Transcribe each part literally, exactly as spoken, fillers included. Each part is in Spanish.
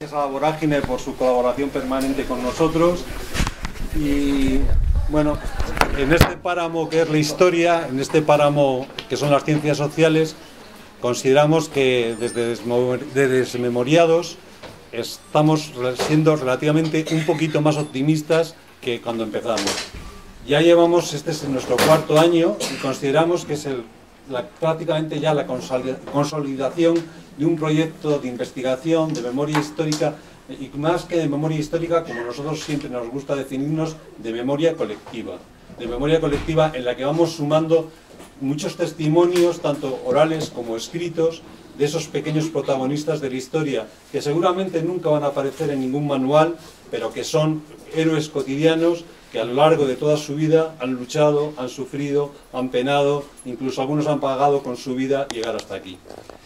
Gracias a Vorágine por su colaboración permanente con nosotros. Y bueno, en este páramo que es la historia, en este páramo que son las ciencias sociales, consideramos que desde Desmemoriados estamos siendo relativamente un poquito más optimistas que cuando empezamos. Ya llevamos, este es nuestro cuarto año y consideramos que es el, la, prácticamente ya la consolidación de un proyecto de investigación, de memoria histórica, y más que de memoria histórica, como nosotros siempre nos gusta definirnos, de memoria colectiva. De memoria colectiva en la que vamos sumando muchos testimonios, tanto orales como escritos, de esos pequeños protagonistas de la historia, que seguramente nunca van a aparecer en ningún manual, pero que son héroes cotidianos, que a lo largo de toda su vida han luchado, han sufrido, han penado, incluso algunos han pagado con su vida llegar hasta aquí.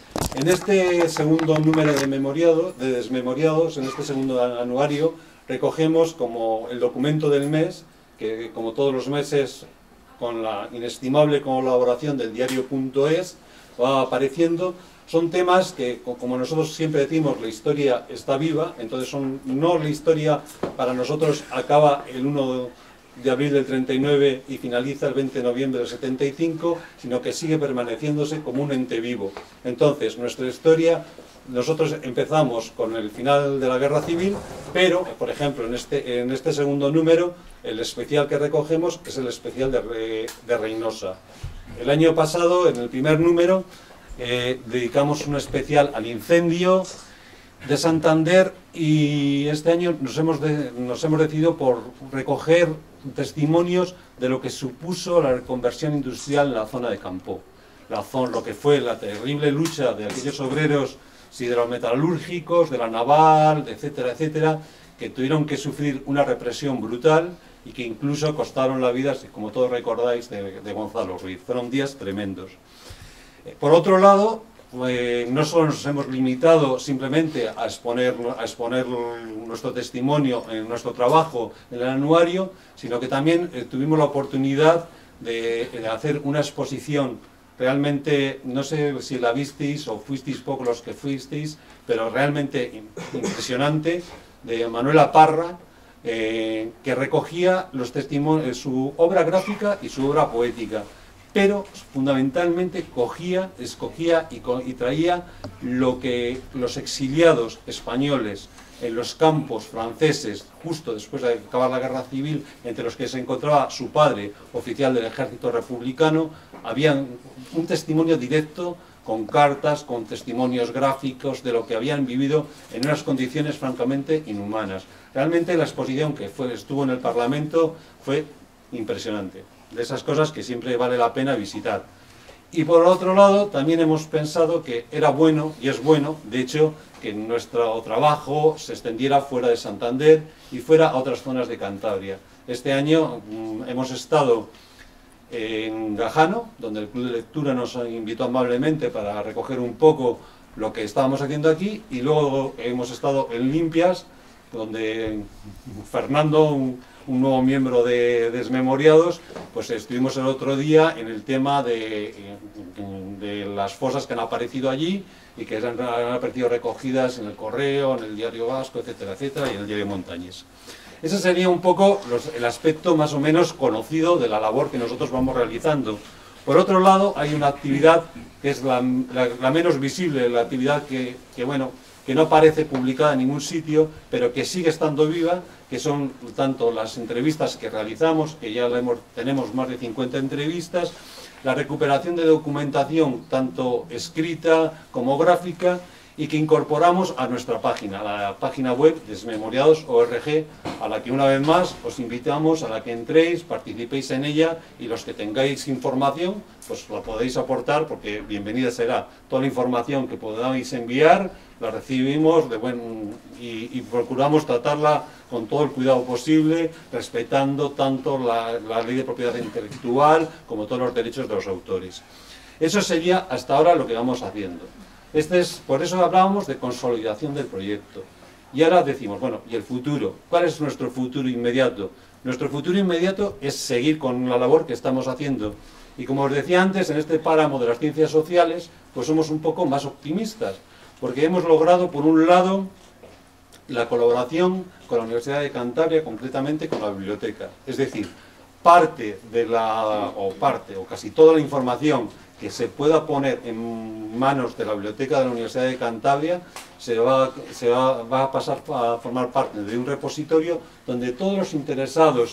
En este segundo número de, memoriado, de Desmemoriados, en este segundo anuario, recogemos como el documento del mes, que como todos los meses, con la inestimable colaboración del diario.es, va apareciendo. Son temas que, como nosotros siempre decimos, la historia está viva, entonces son, no la historia para nosotros acaba el uno de abril del treinta y nueve y finaliza el veinte de noviembre del setenta y cinco, sino que sigue permaneciéndose como un ente vivo. Entonces, nuestra historia, nosotros empezamos con el final de la Guerra Civil, pero, por ejemplo, en este, en este segundo número, el especial que recogemos es el especial de, Re, de Reynosa. El año pasado, en el primer número, Eh, dedicamos un especial al incendio de Santander y este año nos hemos, de, nos hemos decidido por recoger testimonios de lo que supuso la reconversión industrial en la zona de Campoo. La zona, lo que fue la terrible lucha de aquellos obreros siderometalúrgicos, de la naval, etcétera, etcétera, que tuvieron que sufrir una represión brutal y que incluso costaron la vida, como todos recordáis, de, de Gonzalo Ruiz. Fueron días tremendos. Por otro lado, eh, no solo nos hemos limitado simplemente a exponer, a exponer nuestro testimonio en nuestro trabajo en el anuario, sino que también eh, tuvimos la oportunidad de, de hacer una exposición realmente, no sé si la visteis o fuisteis pocos los que fuisteis, pero realmente impresionante, de Manuela Parra, eh, que recogía los testimonios, su obra gráfica y su obra poética, pero fundamentalmente cogía, escogía y, y traía lo que los exiliados españoles en los campos franceses, justo después de acabar la Guerra Civil, entre los que se encontraba su padre, oficial del ejército republicano, habían un testimonio directo, con cartas, con testimonios gráficos de lo que habían vivido en unas condiciones francamente inhumanas. Realmente la exposición que fue, estuvo en el Parlamento fue impresionante. De esas cosas que siempre vale la pena visitar. Y por otro lado, también hemos pensado que era bueno, y es bueno, de hecho, que nuestro trabajo se extendiera fuera de Santander y fuera a otras zonas de Cantabria. Este año mmm, hemos estado en Gajano, donde el Club de Lectura nos invitó amablemente para recoger un poco lo que estábamos haciendo aquí, y luego hemos estado en Limpias, donde Fernando, un, un nuevo miembro de Desmemoriados, pues estuvimos el otro día en el tema de, de las fosas que han aparecido allí y que han, han aparecido recogidas en el Correo, en el Diario Vasco, etcétera, etcétera, y en el Diario Montañés. Ese sería un poco los, el aspecto más o menos conocido de la labor que nosotros vamos realizando. Por otro lado, hay una actividad que es la, la, la menos visible, la actividad que, que bueno, que no aparece publicada en ningún sitio, pero que sigue estando viva, que son tanto las entrevistas que realizamos, que ya hemos, tenemos más de cincuenta entrevistas, la recuperación de documentación, tanto escrita como gráfica, y que incorporamos a nuestra página, a la página web Desmemoriados punto org, a la que una vez más os invitamos a la que entréis, participéis en ella, y los que tengáis información, pues la podéis aportar, porque bienvenida será toda la información que podáis enviar, la recibimos de buen, y, y procuramos tratarla con todo el cuidado posible, respetando tanto la, la ley de propiedad intelectual como todos los derechos de los autores. Eso sería hasta ahora lo que vamos haciendo. Este es, por eso hablábamos de consolidación del proyecto. Y ahora decimos, bueno, ¿y el futuro? ¿Cuál es nuestro futuro inmediato? Nuestro futuro inmediato es seguir con la labor que estamos haciendo. Y como os decía antes, en este páramo de las ciencias sociales, pues somos un poco más optimistas, porque hemos logrado, por un lado, la colaboración con la Universidad de Cantabria, concretamente con la biblioteca. Es decir, parte de la, o parte, o casi toda la información que se pueda poner en manos de la biblioteca de la Universidad de Cantabria se va, se va, va a pasar a formar parte de un repositorio donde todos los interesados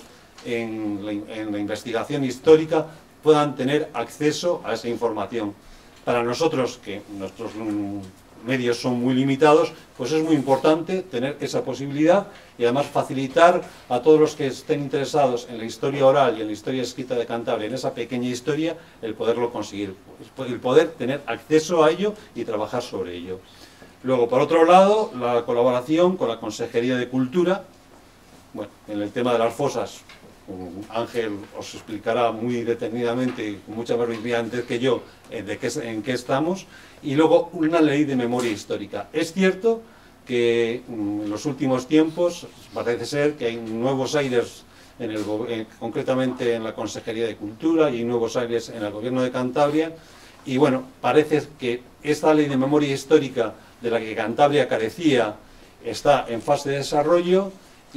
en la, en la investigación histórica puedan tener acceso a esa información. Para nosotros, que nuestros medios son muy limitados, pues es muy importante tener esa posibilidad y además facilitar a todos los que estén interesados en la historia oral y en la historia escrita de Cantabria, en esa pequeña historia, el poderlo conseguir, el poder tener acceso a ello y trabajar sobre ello. Luego, por otro lado, la colaboración con la Consejería de Cultura. Bueno, en el tema de las fosas, Ángel os explicará muy detenidamente y con mucha más brillantez antes que yo de qué, en qué estamos. Y luego una ley de memoria histórica. Es cierto que en los últimos tiempos parece ser que hay nuevos aires, en el, eh, concretamente en la Consejería de Cultura, y nuevos aires en el Gobierno de Cantabria, y bueno, parece que esta ley de memoria histórica de la que Cantabria carecía está en fase de desarrollo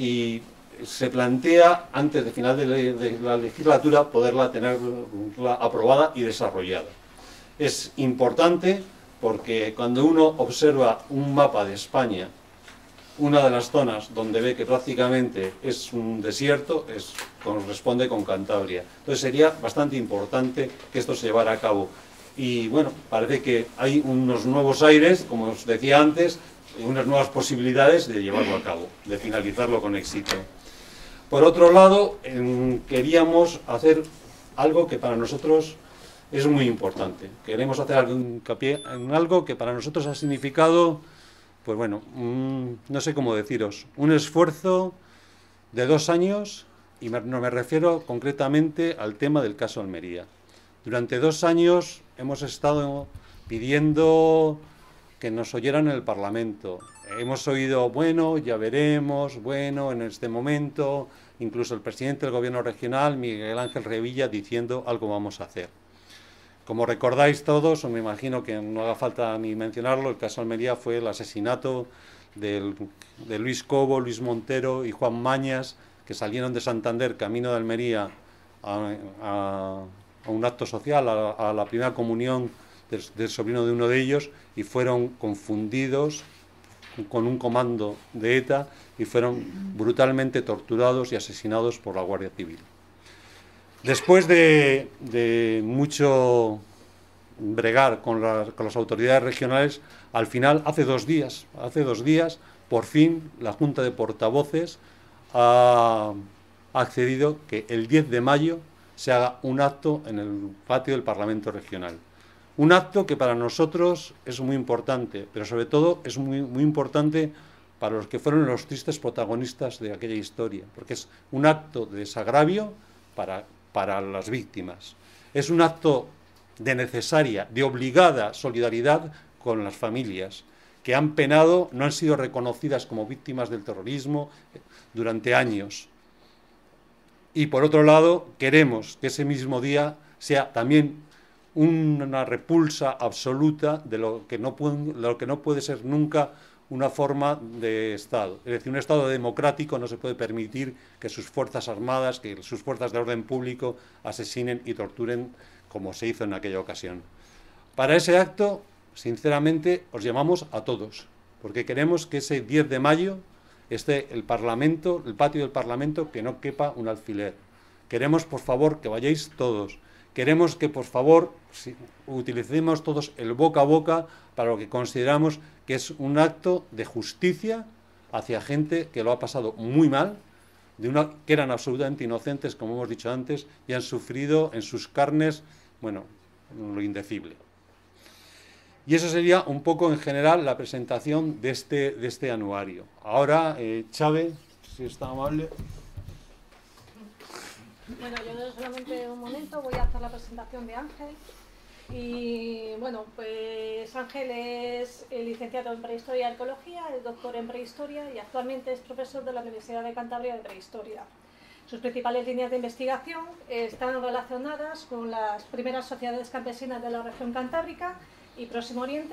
y se plantea antes de final de la, de la legislatura poderla tener aprobada y desarrollada. Es importante porque cuando uno observa un mapa de España, una de las zonas donde ve que prácticamente es un desierto es, corresponde con Cantabria. Entonces sería bastante importante que esto se llevara a cabo. Y bueno, parece que hay unos nuevos aires, como os decía antes, unas nuevas posibilidades de llevarlo a cabo, de finalizarlo con éxito. Por otro lado, eh, queríamos hacer algo que para nosotros es muy importante. Queremos hacer algún hincapié en algo que para nosotros ha significado, pues bueno, mmm, no sé cómo deciros, un esfuerzo de dos años, y me, no me refiero concretamente al tema del caso Almería. Durante dos años hemos estado pidiendo que nos oyeran en el Parlamento. Hemos oído, bueno, ya veremos, bueno, en este momento, incluso el presidente del Gobierno regional, Miguel Ángel Revilla, diciendo algo vamos a hacer. Como recordáis todos, o me imagino que no haga falta ni mencionarlo, el caso Almería fue el asesinato del, de Luis Cobo, Luis Montero y Juan Mañas, que salieron de Santander, camino de Almería, a, a, a un acto social, a, a la primera comunión del, del sobrino de uno de ellos, y fueron confundidos con un comando de ETA y fueron brutalmente torturados y asesinados por la Guardia Civil. Después de, de mucho bregar con, la, con las autoridades regionales, al final, hace dos días, hace dos días, por fin, la Junta de Portavoces ha accedido que el diez de mayo se haga un acto en el patio del Parlamento Regional. Un acto que para nosotros es muy importante, pero sobre todo es muy, muy importante para los que fueron los tristes protagonistas de aquella historia, porque es un acto de desagravio para, para las víctimas. Es un acto de necesaria, de obligada solidaridad con las familias que han penado, no han sido reconocidas como víctimas del terrorismo durante años. Y por otro lado, queremos que ese mismo día sea también una repulsa absoluta de lo que no puede, lo que no puede ser nunca una forma de Estado. Es decir, un Estado democrático no se puede permitir que sus fuerzas armadas, que sus fuerzas de orden público asesinen y torturen como se hizo en aquella ocasión. Para ese acto, sinceramente, os llamamos a todos, porque queremos que ese diez de mayo esté el Parlamento, el patio del Parlamento, que no quepa un alfiler. Queremos, por favor, que vayáis todos. Queremos que, por favor, si, utilicemos todos el boca a boca para lo que consideramos que es un acto de justicia hacia gente que lo ha pasado muy mal, de una, que eran absolutamente inocentes, como hemos dicho antes, y han sufrido en sus carnes, bueno, lo indecible. Y eso sería un poco en general la presentación de este, de este anuario. Ahora, eh, Chávez, si está amable. Bueno, yo solamente un momento voy a hacer la presentación de Ángel. Y bueno, pues Ángel es licenciado en Prehistoria y Arqueología, es doctor en Prehistoria y actualmente es profesor de la Universidad de Cantabria de Prehistoria. Sus principales líneas de investigación están relacionadas con las primeras sociedades campesinas de la región cantábrica y Próximo Oriente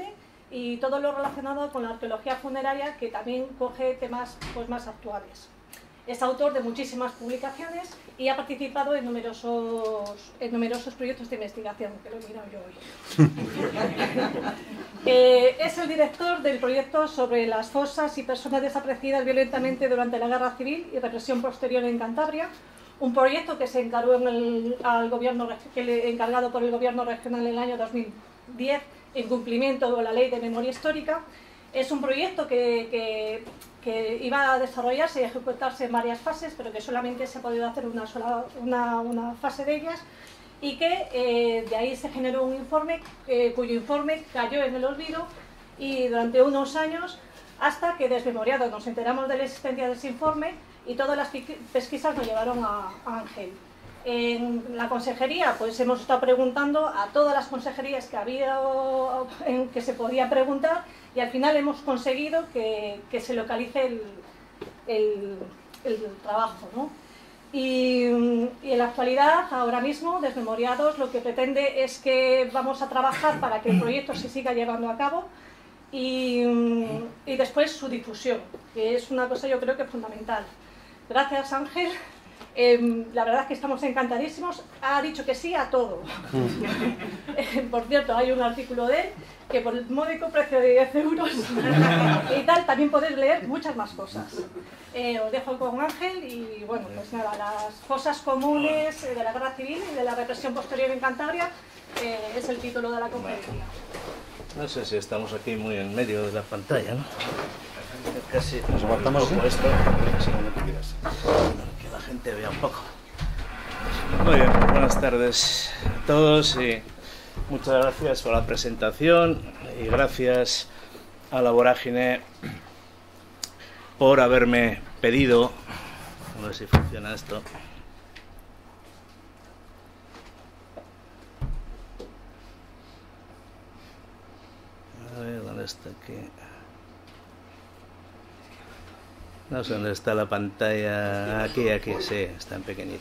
y todo lo relacionado con la arqueología funeraria, que también coge temas pues, más actuales. Es autor de muchísimas publicaciones y ha participado en numerosos, en numerosos proyectos de investigación, que lo he mirado yo hoy. eh, es el director del proyecto sobre las fosas y personas desaparecidas violentamente durante la Guerra Civil y represión posterior en Cantabria, un proyecto que se encargó en el, al gobierno, que le, encargado por el gobierno regional en el año dos mil diez en cumplimiento de la Ley de Memoria Histórica. Es un proyecto que, que, que iba a desarrollarse y ejecutarse en varias fases, pero que solamente se ha podido hacer una, sola, una, una fase de ellas, y que eh, de ahí se generó un informe, eh, cuyo informe cayó en el olvido, y durante unos años, hasta que desmemoriados nos enteramos de la existencia de ese informe, y todas las pesquisas nos llevaron a, a Ángel. En la consejería pues hemos estado preguntando a todas las consejerías que había en que se podía preguntar, y al final hemos conseguido que, que se localice el, el, el trabajo, ¿no? Y, y en la actualidad, ahora mismo, Desmemoriados lo que pretende es que vamos a trabajar para que el proyecto se siga llevando a cabo, y, y después su difusión, que es una cosa yo creo que fundamental. Gracias, Ángel. Eh, la verdad es que estamos encantadísimos. Ha dicho que sí a todo. eh, por cierto, hay un artículo de él que por el módico precio de diez euros y tal, también podéis leer muchas más cosas. Eh, os dejo con Ángel y bueno, pues nada, las fosas comunes de la Guerra Civil y de la represión posterior en Cantabria eh, es el título de la conferencia. No sé si estamos aquí muy en medio de la pantalla, ¿no? Casi nos aguantamos esto, que la gente vea un poco. Muy bien, buenas tardes a todos y muchas gracias por la presentación y gracias a la Vorágine por haberme pedido, a ver si funciona esto, a ver dónde está aquí. No sé dónde está la pantalla. Aquí, aquí, sí, está en pequeñito.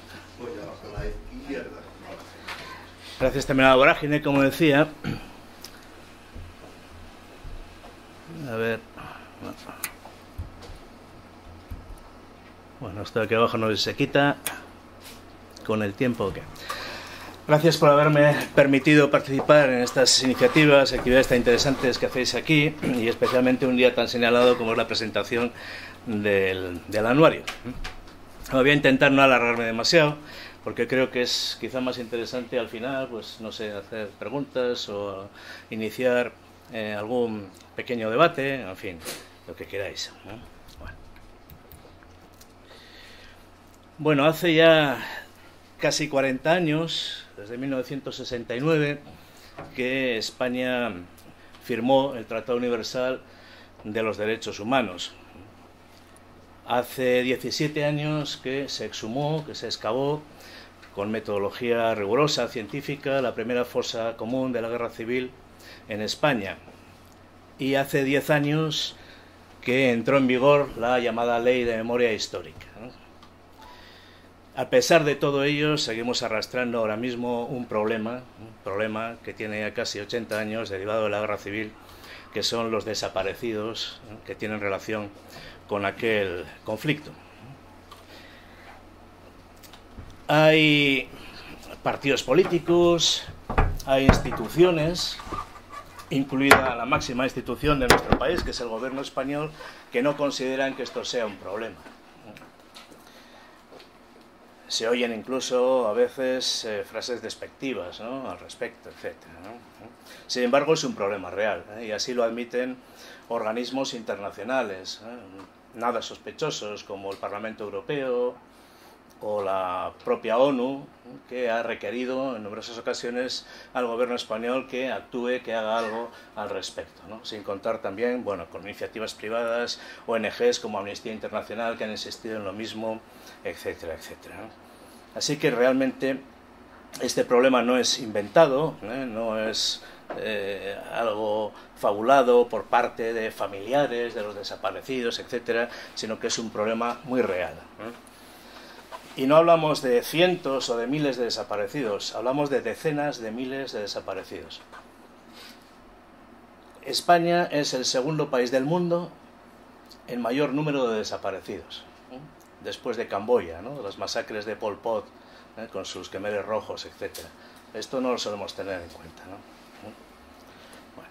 Gracias también a la Vorágine, como decía. A ver. Bueno, esto de aquí abajo no se quita con el tiempo. ¿Qué? Gracias por haberme permitido participar en estas iniciativas, actividades tan interesantes que hacéis aquí, y especialmente un día tan señalado como es la presentación del, del anuario. Voy a intentar no alargarme demasiado, porque creo que es quizá más interesante al final, pues no sé, hacer preguntas o iniciar eh, algún pequeño debate, en fin, lo que queráis, ¿no? Bueno. Bueno, hace ya casi cuarenta años, desde mil novecientos sesenta y nueve, que España firmó el Tratado Universal de los Derechos Humanos. Hace diecisiete años que se exhumó, que se excavó con metodología rigurosa, científica, la primera fosa común de la Guerra Civil en España. Y hace diez años que entró en vigor la llamada Ley de Memoria Histórica, ¿no? A pesar de todo ello, seguimos arrastrando ahora mismo un problema, un problema que tiene ya casi ochenta años, derivado de la Guerra Civil, que son los desaparecidos, ¿no?, que tienen relación con aquel conflicto. Hay partidos políticos, hay instituciones, incluida la máxima institución de nuestro país, que es el gobierno español, que no consideran que esto sea un problema. Se oyen incluso a veces eh, frases despectivas, ¿no?, al respecto, etcétera, ¿no? Sin embargo, es un problema real, ¿eh? Y así lo admiten organismos internacionales, ¿eh?, nada sospechosos, como el Parlamento Europeo o la propia ONU, que ha requerido en numerosas ocasiones al gobierno español que actúe, que haga algo al respecto, ¿no? Sin contar también, bueno, con iniciativas privadas, O N Ges como Amnistía Internacional, que han insistido en lo mismo, etcétera, etcétera, ¿no? Así que realmente este problema no es inventado, ¿eh?, no es eh, algo fabulado por parte de familiares de los desaparecidos, etcétera, sino que es un problema muy real, ¿eh? Y no hablamos de cientos o de miles de desaparecidos, hablamos de decenas de miles de desaparecidos. España es el segundo país del mundo en mayor número de desaparecidos, ¿eh? Después de Camboya, ¿no? Las masacres de Pol Pot, ¿eh? Con sus Khmeres rojos, etcétera. Esto no lo solemos tener en cuenta, ¿no? Bueno.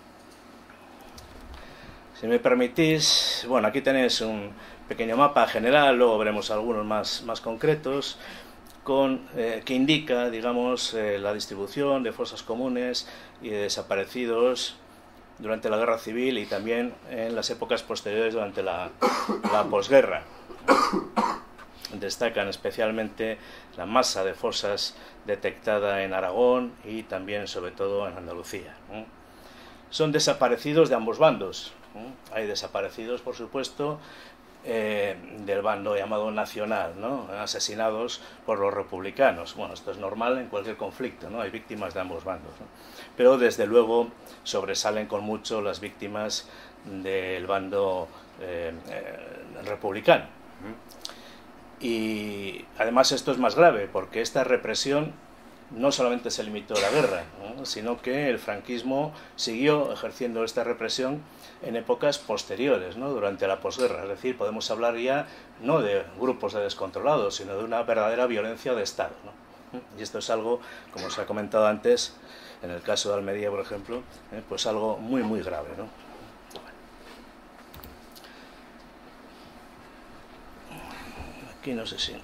Si me permitís, bueno, aquí tenéis un pequeño mapa general, luego veremos algunos más, más concretos, con, eh, que indica, digamos, eh, la distribución de fosas comunes y de desaparecidos durante la Guerra Civil y también en las épocas posteriores durante la, la posguerra. Destacan especialmente la masa de fosas detectada en Aragón y también, sobre todo, en Andalucía. Son desaparecidos de ambos bandos. Hay desaparecidos, por supuesto, eh, del bando llamado nacional, ¿no? Asesinados por los republicanos. Bueno, esto es normal en cualquier conflicto, ¿no? Hay víctimas de ambos bandos, ¿no? Pero desde luego sobresalen con mucho las víctimas del bando eh, eh, republicano. Y además esto es más grave, porque esta represión no solamente se limitó a la guerra, ¿no? Sino que el franquismo siguió ejerciendo esta represión en épocas posteriores, ¿no? Durante la posguerra. Es decir, podemos hablar ya no de grupos de descontrolados, sino de una verdadera violencia de Estado, ¿no? Y esto es algo, como se ha comentado antes, en el caso de Almería, por ejemplo, ¿eh? Pues algo muy, muy grave, ¿no? Aquí no sé si...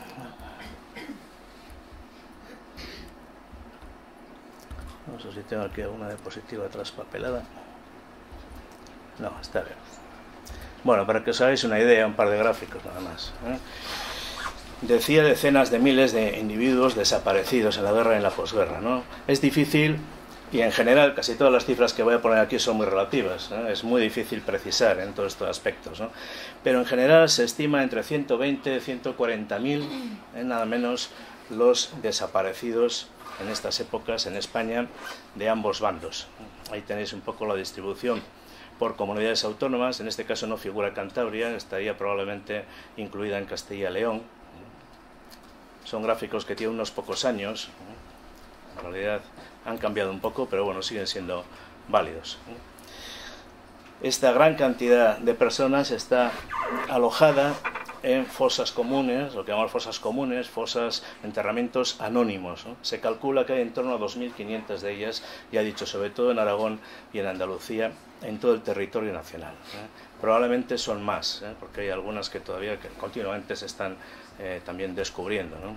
No sé si tengo aquí alguna diapositiva traspapelada. No, está bien. Bueno, para que os hagáis una idea, un par de gráficos nada más, ¿eh? Decía decenas de miles de individuos desaparecidos en la guerra y en la posguerra, ¿no? Es difícil, y en general casi todas las cifras que voy a poner aquí son muy relativas, ¿eh? Es muy difícil precisar en todos estos aspectos, ¿no? Pero en general se estima entre ciento veinte y ciento cuarenta mil, ¿eh? Nada menos, los desaparecidos en estas épocas en España de ambos bandos. Ahí tenéis un poco la distribución por comunidades autónomas. En este caso no figura Cantabria, estaría probablemente incluida en Castilla y León. Son gráficos que tienen unos pocos años, en realidad han cambiado un poco, pero bueno, siguen siendo válidos. Esta gran cantidad de personas está alojada en fosas comunes, lo que llamamos fosas comunes, fosas, enterramientos anónimos, ¿no? Se calcula que hay en torno a dos mil quinientas de ellas, ya he dicho, sobre todo en Aragón y en Andalucía, en todo el territorio nacional, ¿eh? Probablemente son más, ¿eh? Porque hay algunas que todavía que continuamente se están eh, también descubriendo, ¿no?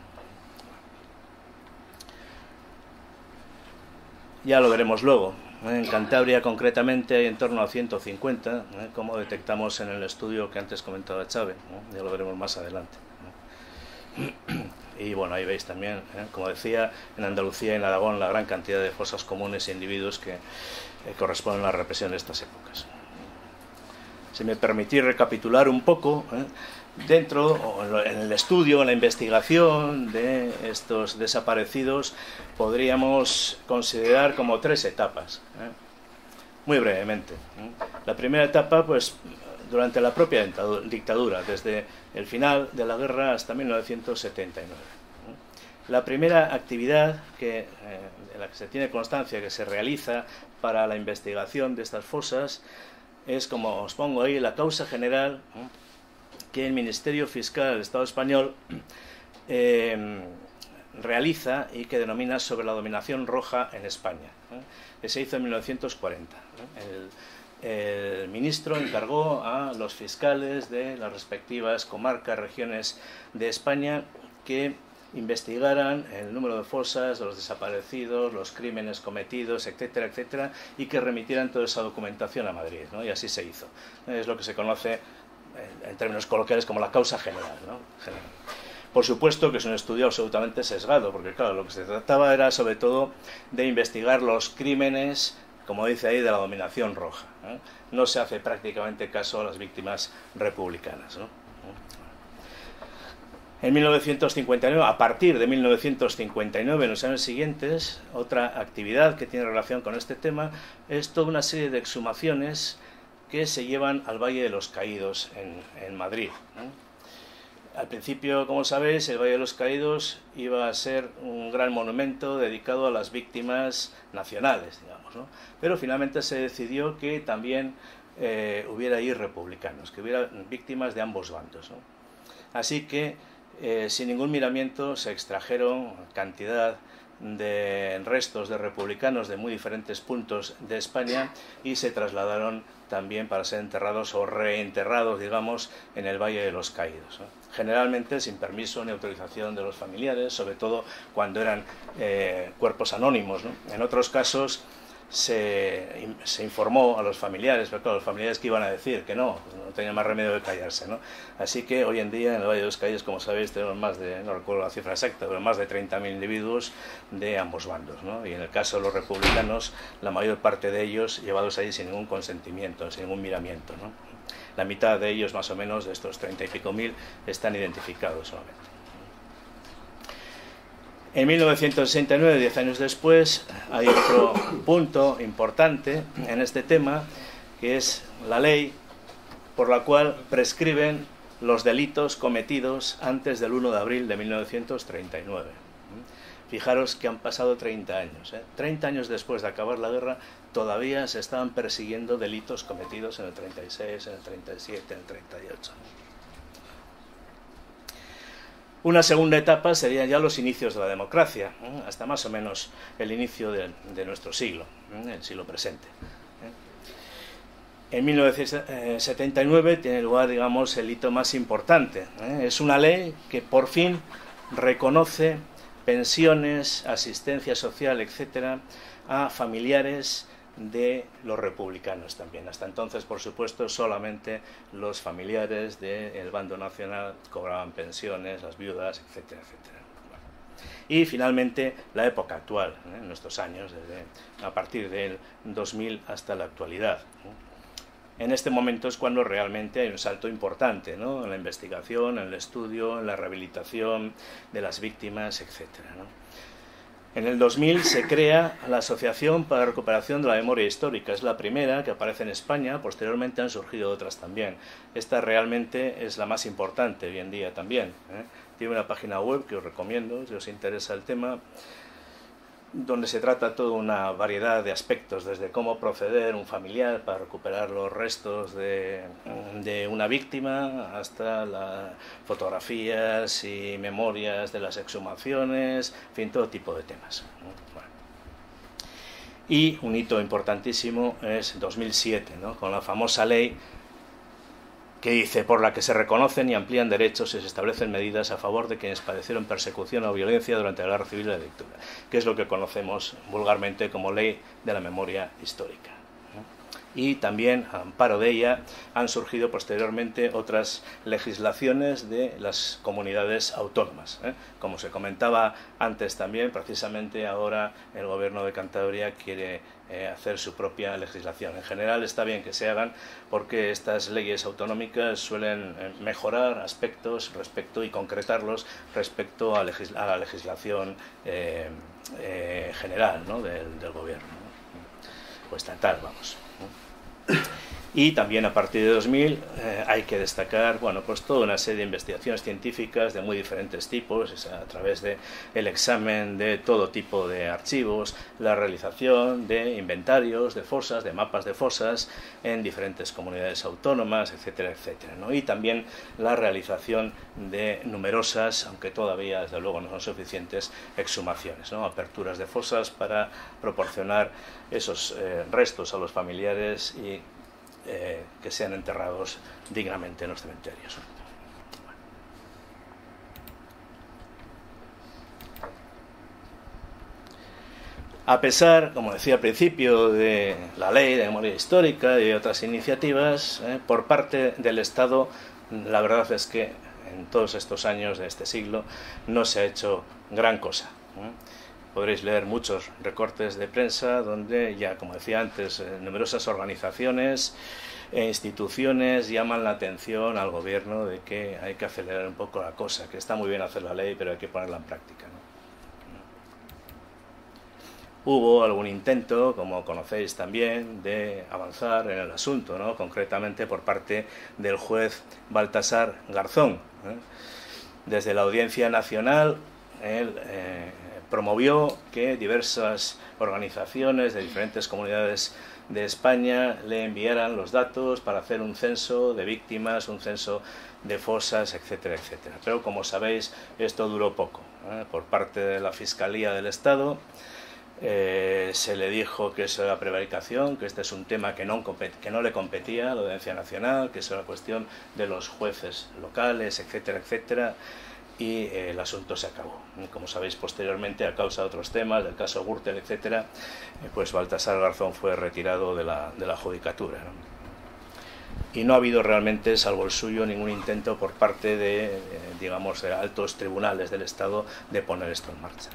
Ya lo veremos luego. En Cantabria concretamente hay en torno a ciento cincuenta, ¿eh? Como detectamos en el estudio que antes comentaba Chávez, ¿no? Ya lo veremos más adelante, ¿no? Y bueno, ahí veis también, ¿eh? Como decía, en Andalucía y en Aragón la gran cantidad de fosas comunes e individuos que eh, corresponden a la represión de estas épocas. Si me permitís recapitular un poco, ¿eh? Dentro, en el estudio, en la investigación de estos desaparecidos, podríamos considerar como tres etapas, ¿eh? Muy brevemente, ¿eh? La primera etapa, pues, durante la propia dictadura, desde el final de la guerra hasta mil novecientos setenta y nueve. ¿eh? La primera actividad que, eh, de la que se tiene constancia que se realiza para la investigación de estas fosas es, como os pongo ahí, la causa general, ¿eh? que el Ministerio Fiscal del Estado español eh, realiza y que denomina sobre la dominación roja en España, ¿eh? que se hizo en mil novecientos cuarenta. ¿eh? El, el ministro encargó a los fiscales de las respectivas comarcas, regiones de España, que investigaran el número de fosas, los desaparecidos, los crímenes cometidos, etcétera, etcétera, y que remitieran toda esa documentación a Madrid, ¿no? Y así se hizo. Es lo que se conoce en términos coloquiales como la causa general, ¿no? General. Por supuesto que es un estudio absolutamente sesgado, porque claro, lo que se trataba era sobre todo de investigar los crímenes, como dice ahí, de la dominación roja, ¿eh? No se hace prácticamente caso a las víctimas republicanas, ¿no? En mil novecientos cincuenta y nueve, a partir de mil novecientos cincuenta y nueve, en los años siguientes, otra actividad que tiene relación con este tema es toda una serie de exhumaciones que se llevan al Valle de los Caídos en, en Madrid, ¿no? Al principio, como sabéis, el Valle de los Caídos iba a ser un gran monumento dedicado a las víctimas nacionales, digamos, ¿no? Pero finalmente se decidió que también eh, hubiera ahí republicanos, que hubiera víctimas de ambos bandos, ¿no? Así que, eh, sin ningún miramiento, se extrajeron cantidad de restos de republicanos de muy diferentes puntos de España y se trasladaron también para ser enterrados o reenterrados, digamos, en el Valle de los Caídos, ¿no? Generalmente sin permiso ni autorización de los familiares, sobre todo cuando eran eh, cuerpos anónimos, ¿no? En otros casos se, se informó a los familiares, pero claro, los familiares que iban a decir que no, no tenían más remedio que callarse, ¿no? Así que hoy en día en el Valle de los Caídos, como sabéis, tenemos más de, no recuerdo la cifra exacta, pero más de treinta mil individuos de ambos bandos, ¿no? Y en el caso de los republicanos, la mayor parte de ellos llevados ahí sin ningún consentimiento, sin ningún miramiento, ¿no? La mitad de ellos, más o menos, de estos treinta y pico mil, están identificados solamente. En mil novecientos sesenta y nueve, diez años después, hay otro punto importante en este tema, que es la ley por la cual prescriben los delitos cometidos antes del uno de abril de mil novecientos treinta y nueve. Fijaros que han pasado treinta años. ¿eh? treinta años después de acabar la guerra, todavía se estaban persiguiendo delitos cometidos en el treinta y seis, en el treinta y siete, en el treinta y ocho. Una segunda etapa serían ya los inicios de la democracia, ¿eh? hasta más o menos el inicio de, de nuestro siglo, ¿eh? el siglo presente. ¿eh? En mil novecientos setenta y nueve tiene lugar, digamos, el hito más importante. ¿eh? Es una ley que por fin reconoce pensiones, asistencia social, etcétera, a familiares de los republicanos también. Hasta entonces, por supuesto, solamente los familiares del bando nacional cobraban pensiones, las viudas, etcétera, etcétera. Bueno. Y finalmente la época actual, ¿eh? en nuestros años, desde, a partir del dos mil hasta la actualidad. ¿eh? En este momento es cuando realmente hay un salto importante, ¿no? En la investigación, en el estudio, en la rehabilitación de las víctimas, etcétera, ¿no? En el dos mil se crea la Asociación para la Recuperación de la Memoria Histórica. Es la primera que aparece en España, posteriormente han surgido otras también. Esta realmente es la más importante hoy en día también. ¿eh? Tiene una página web que os recomiendo, si os interesa el tema, donde se trata toda una variedad de aspectos, desde cómo proceder un familiar para recuperar los restos de, de una víctima, hasta las fotografías y memorias de las exhumaciones, en fin, todo tipo de temas. Bueno. Y un hito importantísimo es dos mil siete, ¿no? Con la famosa ley que dice, por la que se reconocen y amplían derechos y se establecen medidas a favor de quienes padecieron persecución o violencia durante la Guerra Civil y la dictadura, que es lo que conocemos vulgarmente como Ley de la Memoria Histórica. Y también, a amparo de ella, han surgido posteriormente otras legislaciones de las comunidades autónomas. ¿eh? Como se comentaba antes también, precisamente ahora el Gobierno de Cantabria quiere eh, hacer su propia legislación. En general está bien que se hagan porque estas leyes autonómicas suelen mejorar aspectos respecto y concretarlos respecto a, legis a la legislación eh, eh, general, ¿no? del, del Gobierno, ¿no? o estatal, vamos. Y también a partir de dos mil eh, hay que destacar, bueno, pues toda una serie de investigaciones científicas de muy diferentes tipos, es a través de el examen de todo tipo de archivos, la realización de inventarios de fosas, de mapas de fosas en diferentes comunidades autónomas, etcétera, etcétera, ¿no? Y también la realización de numerosas, aunque todavía desde luego no son suficientes, exhumaciones, ¿no? Aperturas de fosas para proporcionar esos eh, restos a los familiares y Eh, que sean enterrados dignamente en los cementerios. Bueno. A pesar, como decía al principio, de la Ley de Memoria Histórica y de otras iniciativas, eh, por parte del Estado, la verdad es que en todos estos años de este siglo no se ha hecho gran cosa. ¿eh? Podréis leer muchos recortes de prensa donde ya, como decía antes, eh, numerosas organizaciones e instituciones llaman la atención al gobierno de que hay que acelerar un poco la cosa, que está muy bien hacer la ley, pero hay que ponerla en práctica, ¿no? Hubo algún intento, como conocéis también, de avanzar en el asunto, ¿no? Concretamente por parte del juez Baltasar Garzón, ¿eh? desde la Audiencia Nacional, él eh, promovió que diversas organizaciones de diferentes comunidades de España le enviaran los datos para hacer un censo de víctimas, un censo de fosas, etcétera, etcétera. Pero como sabéis, esto duró poco. ¿eh? Por parte de la Fiscalía del Estado eh, se le dijo que eso era prevaricación, que este es un tema que no, que no le competía a la Audiencia Nacional, que eso era cuestión de los jueces locales, etcétera, etcétera. Y eh, el asunto se acabó. Como sabéis, posteriormente, a causa de otros temas, del caso Gürtel, etcétera, eh, pues Baltasar Garzón fue retirado de la, de la judicatura, ¿no? Y no ha habido realmente, salvo el suyo, ningún intento por parte de, eh, digamos, de altos tribunales del Estado de poner esto en marcha.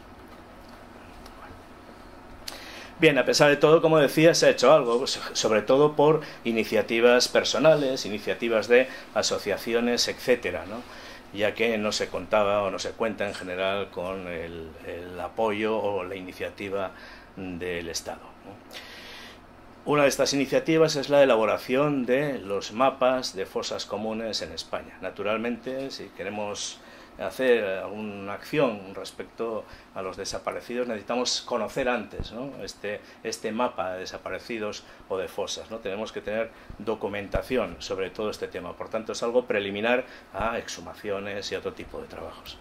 Bien, a pesar de todo, como decía, se ha hecho algo, pues, sobre todo por iniciativas personales, iniciativas de asociaciones, etcétera, ¿no? Ya que no se contaba o no se cuenta en general con el, el apoyo o la iniciativa del Estado, ¿no? Una de estas iniciativas es la elaboración de los mapas de fosas comunes en España. Naturalmente, si queremos hacer alguna acción respecto a los desaparecidos, necesitamos conocer antes, ¿no? este, este mapa de desaparecidos o de fosas, ¿no? Tenemos que tener documentación sobre todo este tema, por tanto es algo preliminar a exhumaciones y otro tipo de trabajos.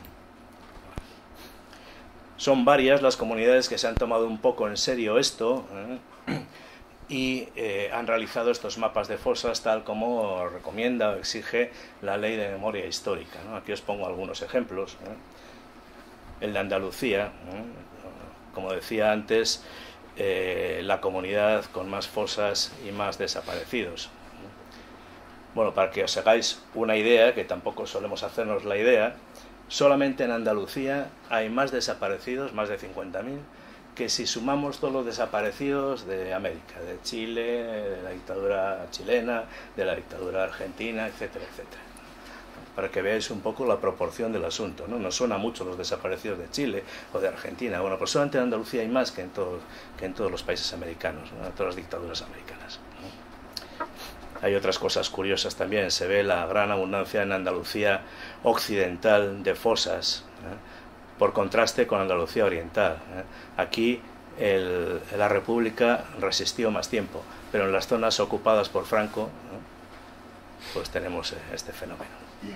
Son varias las comunidades que se han tomado un poco en serio esto, ¿eh? y eh, han realizado estos mapas de fosas tal como recomienda o exige la Ley de Memoria Histórica, ¿no? Aquí os pongo algunos ejemplos, ¿eh? El de Andalucía, ¿eh? Como decía antes, eh, la comunidad con más fosas y más desaparecidos. Bueno, para que os hagáis una idea, que tampoco solemos hacernos la idea, solamente en Andalucía hay más desaparecidos, más de cincuenta mil, que si sumamos todos los desaparecidos de América, de Chile, de la dictadura chilena, de la dictadura argentina, etcétera, etcétera. Para que veáis un poco la proporción del asunto, ¿no? Nos suena mucho los desaparecidos de Chile o de Argentina. Bueno, pues solamente en Andalucía hay más que en todos, que en todos los países americanos, ¿no? En todas las dictaduras americanas, ¿no? Hay otras cosas curiosas también. Se ve la gran abundancia en Andalucía occidental de fosas, ¿eh? Por contraste con Andalucía oriental, ¿eh? Aquí el, la República resistió más tiempo, pero en las zonas ocupadas por Franco, ¿no? Pues tenemos este fenómeno.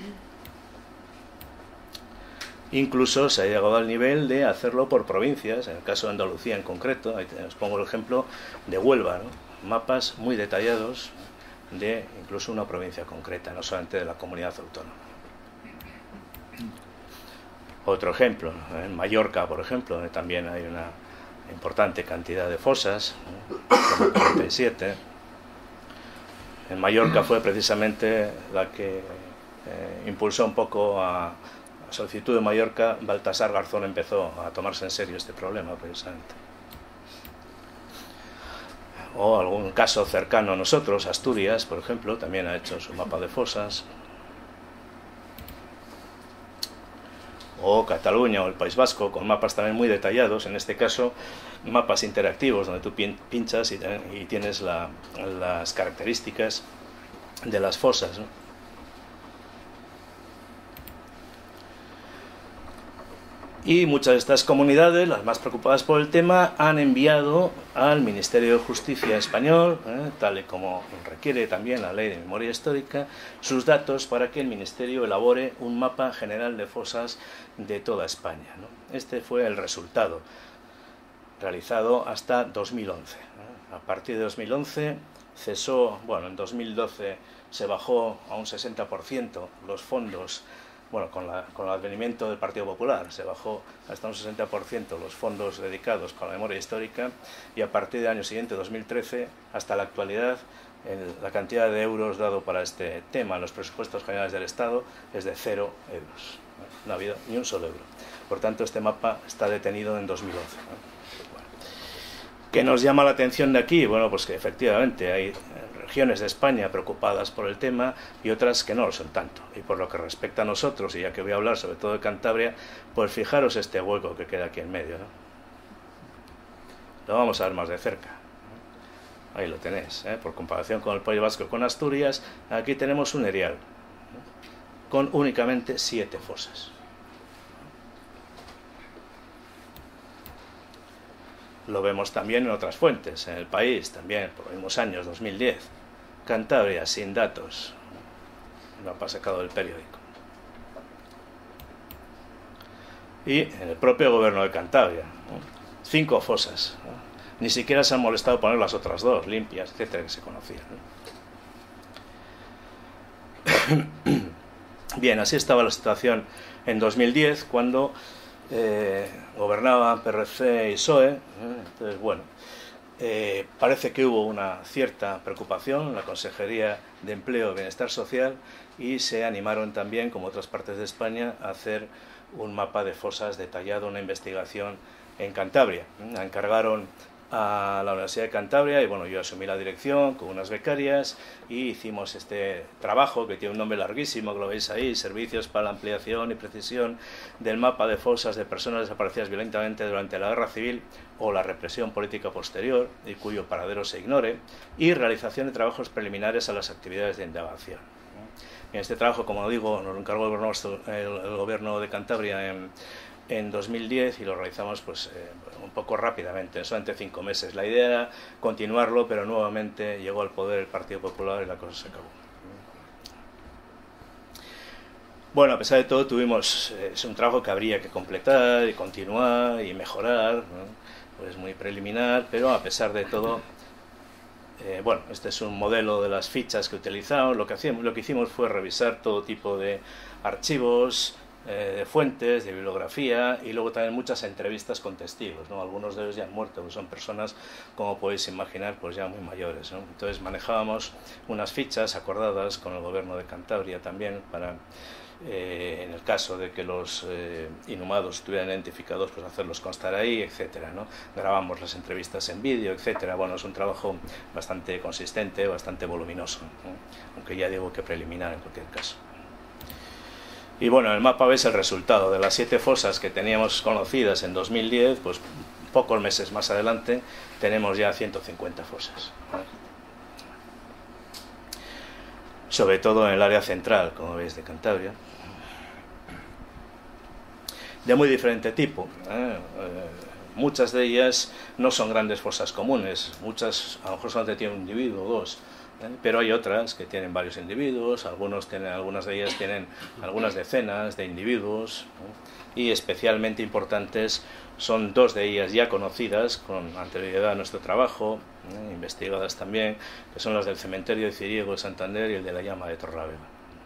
Incluso se ha llegado al nivel de hacerlo por provincias, en el caso de Andalucía en concreto. Ahí os pongo el ejemplo de Huelva, ¿no? Mapas muy detallados de incluso una provincia concreta, no solamente de la comunidad autónoma. Otro ejemplo, en Mallorca, por ejemplo, donde también hay una importante cantidad de fosas, como cuarenta y siete. En Mallorca fue precisamente la que eh, impulsó un poco a, a solicitud de Mallorca. Baltasar Garzón empezó a tomarse en serio este problema, precisamente. O algún caso cercano a nosotros, Asturias, por ejemplo, también ha hecho su mapa de fosas. O Cataluña o el País Vasco, con mapas también muy detallados, en este caso mapas interactivos, donde tú pinchas y, y tienes la, las características de las fosas, ¿no? Y muchas de estas comunidades, las más preocupadas por el tema, han enviado al Ministerio de Justicia español, ¿eh? tal y como requiere también la Ley de Memoria Histórica, sus datos para que el Ministerio elabore un mapa general de fosas de toda España, ¿no? Este fue el resultado, realizado hasta dos mil once. ¿eh? A partir de dos mil once cesó, bueno, en dos mil doce se bajó a un sesenta por ciento los fondos. Bueno, con, la, con el advenimiento del Partido Popular se bajó hasta un sesenta por ciento los fondos dedicados con la memoria histórica, y a partir del año siguiente, dos mil trece, hasta la actualidad, el, la cantidad de euros dado para este tema en los presupuestos generales del Estado es de cero euros. No ha habido ni un solo euro. Por tanto, este mapa está detenido en dos mil once. Bueno, ¿qué nos llama la atención de aquí? Bueno, pues que efectivamente hay regiones de España preocupadas por el tema y otras que no lo son tanto. Y por lo que respecta a nosotros, y ya que voy a hablar sobre todo de Cantabria, pues fijaros este hueco que queda aquí en medio, ¿no? Lo vamos a ver más de cerca. Ahí lo tenéis, ¿eh? Por comparación con el País Vasco, con Asturias, aquí tenemos un erial. con únicamente siete fosas. Lo vemos también en otras fuentes, en El País también, por los mismos años, dos mil diez. Cantabria, sin datos. Lo ha sacado del periódico. Y en el propio gobierno de Cantabria, ¿no? Cinco fosas, ¿no? Ni siquiera se han molestado poner las otras dos, limpias, etcétera, que se conocían, ¿no? Bien, así estaba la situación en dos mil diez, cuando eh, gobernaban P R C y P S O E. ¿eh? Entonces, bueno, eh, parece que hubo una cierta preocupación en la Consejería de Empleo y Bienestar Social y se animaron también, como otras partes de España, a hacer un mapa de fosas detallado, una investigación en Cantabria. Encargaron a la Universidad de Cantabria y bueno, yo asumí la dirección con unas becarias y hicimos este trabajo que tiene un nombre larguísimo, que lo veis ahí: Servicios para la ampliación y precisión del mapa de fosas de personas desaparecidas violentamente durante la guerra civil o la represión política posterior y cuyo paradero se ignore, y realización de trabajos preliminares a las actividades de indagación. En este trabajo, como digo, nos lo encargó el gobierno, el, el gobierno de Cantabria en en dos mil diez y lo realizamos pues eh, un poco rápidamente, solamente cinco meses. La idea era continuarlo, pero nuevamente llegó al poder el Partido Popular y la cosa se acabó. Bueno, a pesar de todo, tuvimos eh, es un trabajo que habría que completar y continuar y mejorar, ¿no? Pues muy preliminar, pero a pesar de todo, eh, bueno, este es un modelo de las fichas que utilizamos. Lo que hacíamos, lo que hicimos fue revisar todo tipo de archivos, Eh, de fuentes, de bibliografía, y luego también muchas entrevistas con testigos, ¿no? Algunos de ellos ya han muerto, pues son personas, como podéis imaginar, pues ya muy mayores, ¿no? Entonces manejábamos unas fichas acordadas con el gobierno de Cantabria también para, eh, en el caso de que los eh, inhumados estuvieran identificados, pues hacerlos constar ahí, etcétera, ¿no? Grabamos las entrevistas en vídeo, etcétera. Bueno, es un trabajo bastante consistente, bastante voluminoso, ¿no? Aunque ya digo que preliminar en cualquier caso. Y bueno, en el mapa ves el resultado de las siete fosas que teníamos conocidas en dos mil diez, pues pocos meses más adelante tenemos ya ciento cincuenta fosas. Sobre todo en el área central, como veis, de Cantabria. De muy diferente tipo, ¿eh? Eh, muchas de ellas no son grandes fosas comunes, muchas a lo mejor solamente tienen un individuo o dos. Pero hay otras que tienen varios individuos, algunos tienen, algunas de ellas tienen algunas decenas de individuos, ¿no? Y especialmente importantes son dos de ellas ya conocidas con anterioridad a nuestro trabajo, ¿no? Investigadas también, que son las del cementerio de Ciriego de Santander y el de la Llama de Torlavega.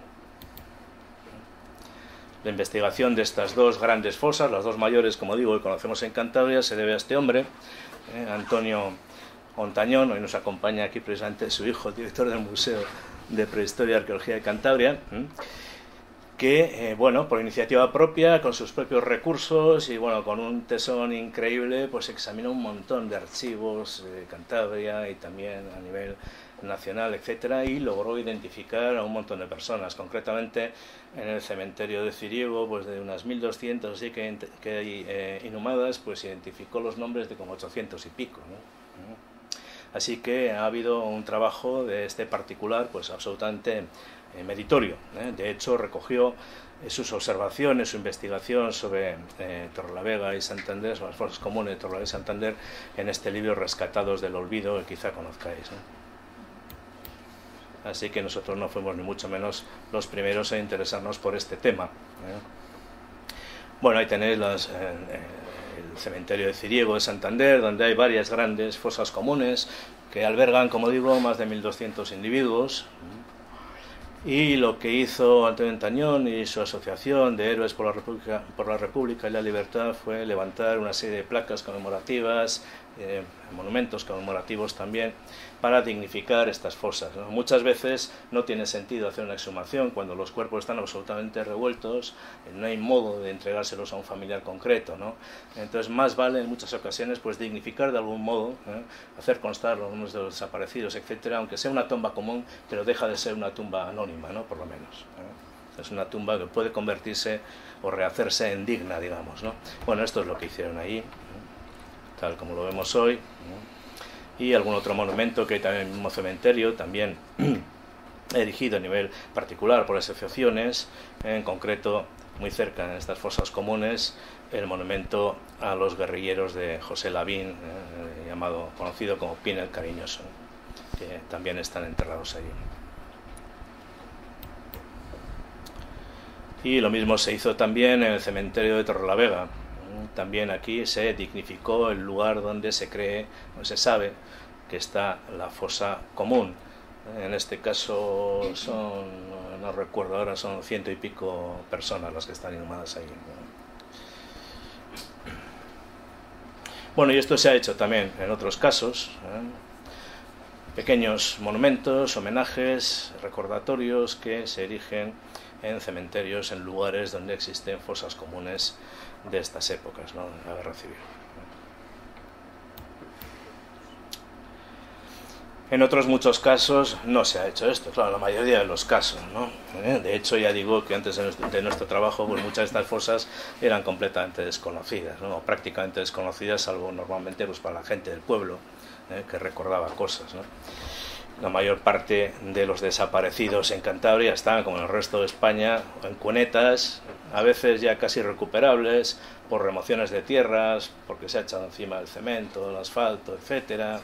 La investigación de estas dos grandes fosas, las dos mayores, como digo, que conocemos en Cantabria, se debe a este hombre, ¿eh? Antonio Ontañón. Hoy nos acompaña aquí precisamente su hijo, el director del Museo de Prehistoria y Arqueología de Cantabria, que, eh, bueno, por iniciativa propia, con sus propios recursos y, bueno, con un tesón increíble, pues examinó un montón de archivos de Cantabria y también a nivel nacional, etcétera, y logró identificar a un montón de personas. Concretamente, en el cementerio de Ciriego, pues de unas mil doscientas así que, que hay eh, inhumadas, pues identificó los nombres de como ochocientos y pico, ¿no? Así que ha habido un trabajo de este particular pues absolutamente eh, meritorio, ¿eh? De hecho, recogió eh, sus observaciones, su investigación sobre eh, Torlavega y Santander, sobre las fosas comunes de Torlavega y Santander, en este libro Rescatados del Olvido, que quizá conozcáis, ¿no? Así que nosotros no fuimos ni mucho menos los primeros a interesarnos por este tema, ¿eh? Bueno, ahí tenéis las... Eh, eh, el cementerio de Ciriego de Santander, donde hay varias grandes fosas comunes que albergan, como digo, más de mil doscientos individuos. Y lo que hizo Antonio Ontañón y su asociación de Héroes por la República, por la República y la Libertad fue levantar una serie de placas conmemorativas, eh, monumentos conmemorativos también, para dignificar estas fosas, ¿no? Muchas veces no tiene sentido hacer una exhumación cuando los cuerpos están absolutamente revueltos, no hay modo de entregárselos a un familiar concreto, ¿no? Entonces más vale en muchas ocasiones pues dignificar de algún modo, ¿eh? Hacer constar los nombres de los desaparecidos, etcétera, aunque sea una tumba común, pero deja de ser una tumba anónima, ¿no? Por lo menos, ¿eh? Es una tumba que puede convertirse o rehacerse en digna, digamos, ¿no? Bueno, esto es lo que hicieron ahí, ¿eh? Tal como lo vemos hoy, ¿eh? Y algún otro monumento que hay también en el mismo cementerio, también erigido a nivel particular por asociaciones, en concreto muy cerca en estas fosas comunes, el monumento a los guerrilleros de José Lavín, eh, llamado, conocido como Pin el Cariñoso, que también están enterrados allí. Y lo mismo se hizo también en el cementerio de Torrelavega. También aquí se dignificó el lugar donde se cree, o se sabe, que está la fosa común. En este caso son, no recuerdo ahora, son ciento y pico personas las que están inhumadas ahí. Bueno, y esto se ha hecho también en otros casos, ¿eh? Pequeños monumentos, homenajes, recordatorios que se erigen en cementerios, en lugares donde existen fosas comunes de estas épocas, ¿no?, de la Guerra Civil. En otros muchos casos no se ha hecho esto, claro, la mayoría de los casos, ¿no? ¿Eh? De hecho, ya digo que antes de nuestro, de nuestro trabajo, pues muchas de estas fosas eran completamente desconocidas, ¿no?, o prácticamente desconocidas, salvo normalmente pues para la gente del pueblo, ¿eh?, que recordaba cosas, ¿no? La mayor parte de los desaparecidos en Cantabria están, como en el resto de España, en cunetas, a veces ya casi recuperables, por remociones de tierras, porque se ha echado encima el cemento, el asfalto, etcétera,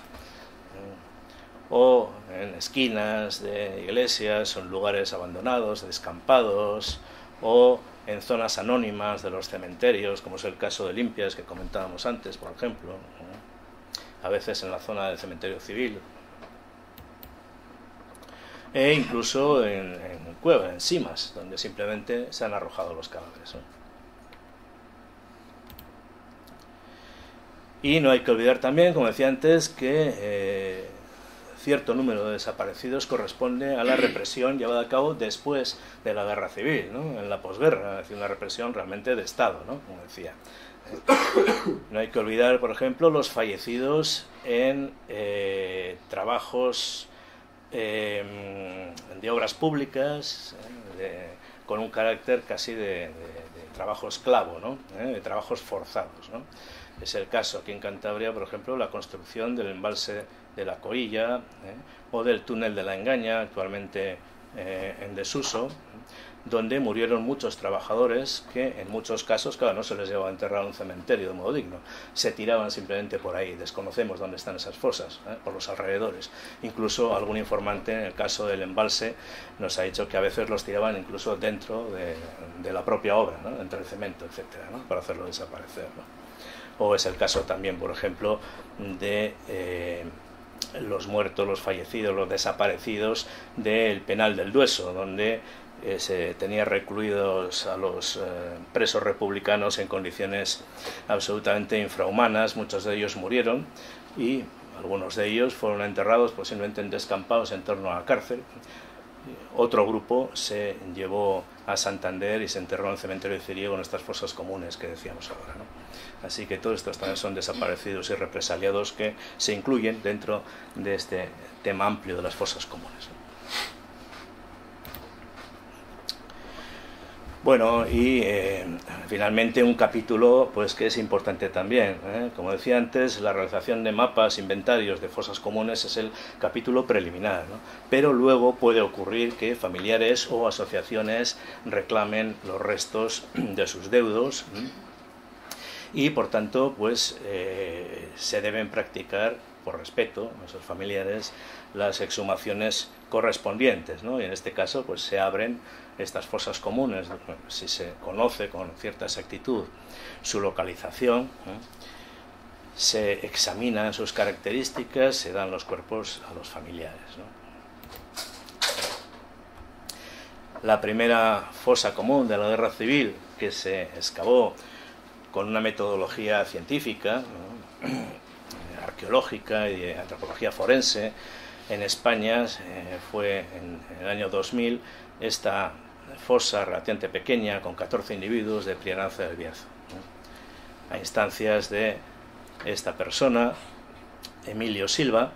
o en esquinas de iglesias, o en lugares abandonados, descampados, o en zonas anónimas de los cementerios, como es el caso de Limpias, que comentábamos antes, por ejemplo, a veces en la zona del cementerio civil, e incluso en, en cuevas, en simas, donde simplemente se han arrojado los cadáveres, ¿no? Y no hay que olvidar también, como decía antes, que eh, cierto número de desaparecidos corresponde a la represión llevada a cabo después de la Guerra Civil, ¿no?, en la posguerra, es decir, una represión realmente de Estado, ¿no?, como decía. No hay que olvidar, por ejemplo, los fallecidos en eh, trabajos eh, de obras públicas, eh, de, con un carácter casi de, de, de trabajo esclavo, ¿no?, eh, de trabajos forzados, ¿no? Es el caso aquí en Cantabria, por ejemplo, la construcción del embalse de la Coilla, ¿eh?, o del túnel de la Engaña, actualmente eh, en desuso, donde murieron muchos trabajadores que en muchos casos, claro, no se les llevaba a enterrar a un cementerio de modo digno, se tiraban simplemente por ahí, desconocemos dónde están esas fosas, ¿eh?, por los alrededores. Incluso algún informante, en el caso del embalse, nos ha dicho que a veces los tiraban incluso dentro de, de la propia obra, ¿no?, entre el cemento, etcétera, ¿no?, para hacerlo desaparecer, ¿no? O es el caso también, por ejemplo, de eh, los muertos, los fallecidos, los desaparecidos del penal del Dueso, donde eh, se tenía recluidos a los eh, presos republicanos en condiciones absolutamente infrahumanas. Muchos de ellos murieron y algunos de ellos fueron enterrados posiblemente en descampados en torno a la cárcel. Otro grupo se llevó a Santander y se enterró en el cementerio de Ciriego, en estas fosas comunes que decíamos ahora, ¿no? Así que todos estos también son desaparecidos y represaliados que se incluyen dentro de este tema amplio de las fosas comunes, ¿no? Bueno, y eh, finalmente un capítulo pues que es importante también, ¿eh? Como decía antes, la realización de mapas, inventarios de fosas comunes es el capítulo preliminar, ¿no? Pero luego puede ocurrir que familiares o asociaciones reclamen los restos de sus deudos, ¿eh?, y por tanto pues eh, se deben practicar, por respeto a sus familiares, las exhumaciones correspondientes, ¿no? Y en este caso pues se abren estas fosas comunes, si se conoce con cierta exactitud su localización, ¿eh?, se examinan sus características, se dan los cuerpos a los familiares, ¿no? La primera fosa común de la Guerra Civil que se excavó con una metodología científica, ¿no?, arqueológica y de antropología forense en España, eh, fue en, en el año dos mil esta fosa relativamente pequeña con catorce individuos de Priaranza del Bierzo, ¿no?, a instancias de esta persona, Emilio Silva,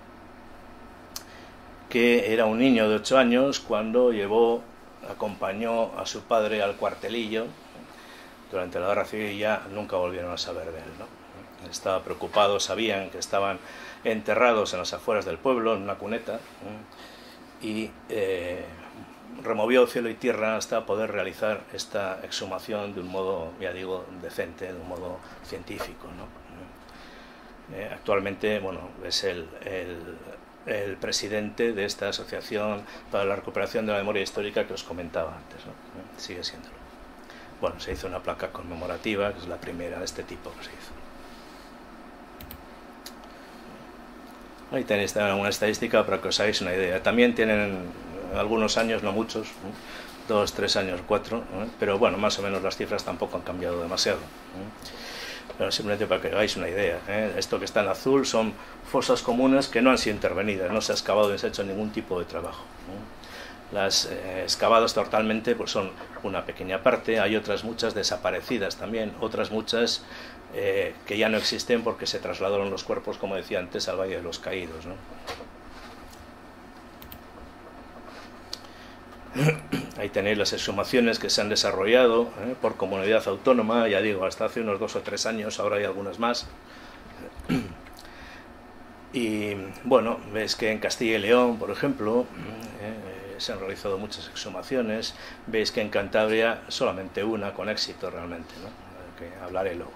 que era un niño de ocho años cuando llevó, acompañó a su padre al cuartelillo. Durante la Guerra Civil ya nunca volvieron a saber de él, ¿no? Estaba preocupado, sabían que estaban enterrados en las afueras del pueblo, en una cuneta, ¿eh?, y eh, removió cielo y tierra hasta poder realizar esta exhumación de un modo, ya digo, decente, de un modo científico, ¿no? Eh, actualmente, bueno, es el, el, el presidente de esta asociación para la recuperación de la memoria histórica que os comentaba antes, ¿no? Eh, sigue siéndolo. Bueno, se hizo una placa conmemorativa, que es la primera de este tipo que se hizo. Ahí tenéis una estadística para que os hagáis una idea. También tienen algunos años, no muchos, ¿no? dos, tres años, cuatro, ¿no? Pero bueno, más o menos las cifras tampoco han cambiado demasiado, ¿no? Pero simplemente para que hagáis una idea, ¿eh? Esto que está en azul son fosas comunes que no han sido intervenidas, no se ha excavado ni se ha hecho ningún tipo de trabajo, ¿no? Las eh, excavadas totalmente pues son una pequeña parte, hay otras muchas desaparecidas también, otras muchas eh, que ya no existen porque se trasladaron los cuerpos, como decía antes, al Valle de los Caídos, ¿no? Ahí tenéis las exhumaciones que se han desarrollado ¿eh? por comunidad autónoma, ya digo, hasta hace unos dos o tres años, ahora hay algunas más. Y bueno, veis que en Castilla y León, por ejemplo, eh, se han realizado muchas exhumaciones. Veis que en Cantabria solamente una, con éxito realmente, ¿no? Que hablaré luego.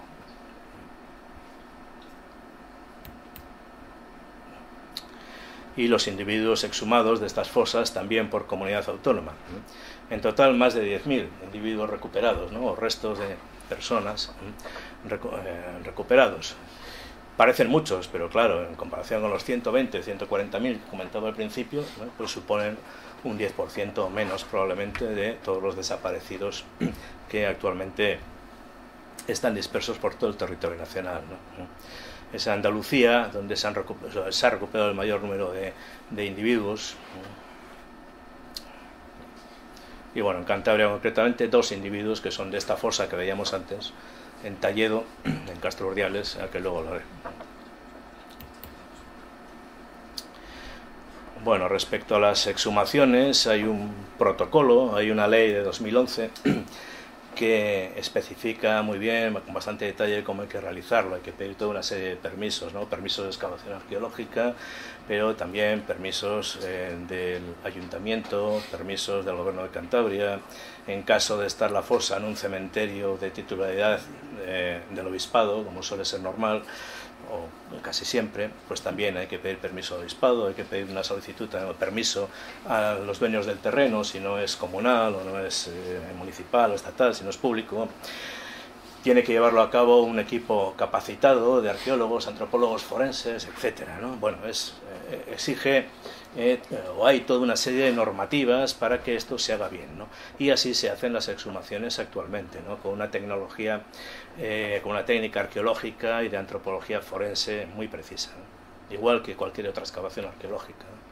Y los individuos exhumados de estas fosas también por comunidad autónoma, ¿no? En total más de diez mil individuos recuperados, ¿no? O restos de personas recu eh, recuperados. Parecen muchos, pero claro, en comparación con los ciento veinte, ciento cuarenta mil que comentaba al principio, ¿no? Pues suponen un diez por ciento menos probablemente de todos los desaparecidos que actualmente están dispersos por todo el territorio nacional, ¿no? Es Andalucía donde se, han recuperado, se ha recuperado el mayor número de, de individuos. Y bueno, en Cantabria concretamente dos individuos que son de esta fosa que veíamos antes, en Talledo, en Castro Urdiales, a que luego lo haré. Bueno, respecto a las exhumaciones, hay un protocolo, hay una ley de dos mil once que especifica muy bien, con bastante detalle, cómo hay que realizarlo. Hay que pedir toda una serie de permisos, ¿no? Permisos de excavación arqueológica, pero también permisos eh, del ayuntamiento, permisos del gobierno de Cantabria. En caso de estar la fosa en un cementerio de titularidad eh, del obispado, como suele ser normal, o casi siempre, pues también hay que pedir permiso al obispado, hay que pedir una solicitud de permiso a los dueños del terreno, si no es comunal o no es eh, municipal o estatal, si no es público. Tiene que llevarlo a cabo un equipo capacitado de arqueólogos, antropólogos forenses, etcétera, ¿no? Bueno, es, eh, exige eh, o hay toda una serie de normativas para que esto se haga bien, ¿no? Y así se hacen las exhumaciones actualmente, ¿no? Con una tecnología, eh, con una técnica arqueológica y de antropología forense muy precisa, ¿no? Igual que cualquier otra excavación arqueológica, ¿no?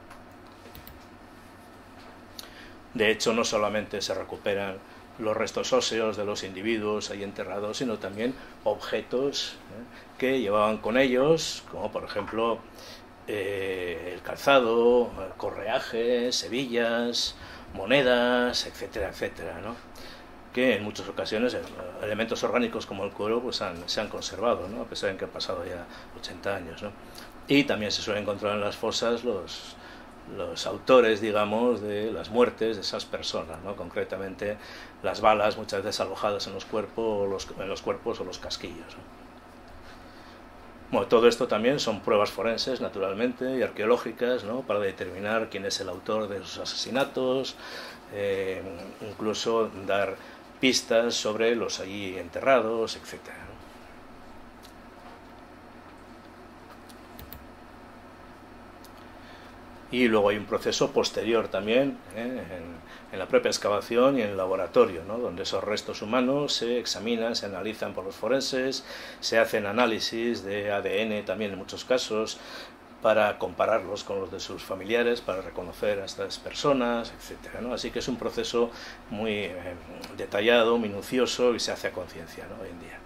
De hecho, no solamente se recuperan los restos óseos de los individuos ahí enterrados, sino también objetos ¿eh? que llevaban con ellos, como por ejemplo eh, el calzado, correajes, hebillas, monedas, etcétera, etcétera, ¿no? Que en muchas ocasiones elementos orgánicos como el cuero pues han, se han conservado, ¿no? A pesar de que han pasado ya ochenta años, ¿no? Y también se suelen encontrar en las fosas los los autores, digamos, de las muertes de esas personas, ¿no? Concretamente las balas muchas veces alojadas en los cuerpos o los, en los cuerpos o los casquillos, ¿no? Bueno, todo esto también son pruebas forenses, naturalmente, y arqueológicas, ¿no? Para determinar quién es el autor de los asesinatos, eh, incluso dar pistas sobre los allí enterrados, etcétera. Y luego hay un proceso posterior también, ¿eh? en, en la propia excavación y en el laboratorio, ¿no? Donde esos restos humanos se examinan, se analizan por los forenses, se hacen análisis de A D N también en muchos casos, para compararlos con los de sus familiares, para reconocer a estas personas, etcétera, ¿no? Así que es un proceso muy eh, detallado, minucioso y se hace a conciencia, ¿no? Hoy en día.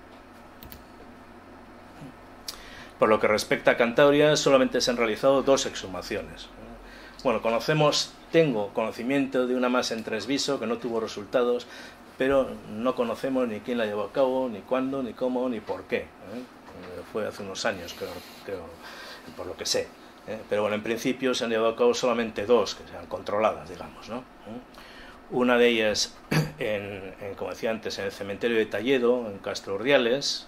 Por lo que respecta a Cantabria, solamente se han realizado dos exhumaciones. Bueno, conocemos, tengo conocimiento de una más en Tresviso que no tuvo resultados, pero no conocemos ni quién la llevó a cabo, ni cuándo, ni cómo, ni por qué, ¿eh? Fue hace unos años, creo, creo, por lo que sé. ¿eh? Pero bueno, en principio se han llevado a cabo solamente dos, que sean controladas, digamos, ¿no? Una de ellas, en, en, como decía antes, en el cementerio de Talledo, en Castro Urdiales,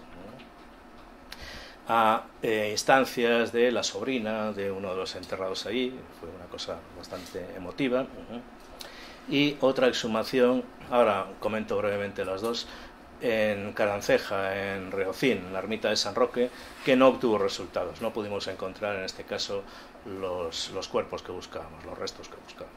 a eh, instancias de la sobrina de uno de los enterrados ahí, fue una cosa bastante emotiva. Uh-huh. Y otra exhumación, ahora comento brevemente las dos, en Caranceja, en Reocín, en la ermita de San Roque, que no obtuvo resultados, no pudimos encontrar en este caso los, los cuerpos que buscábamos, los restos que buscábamos.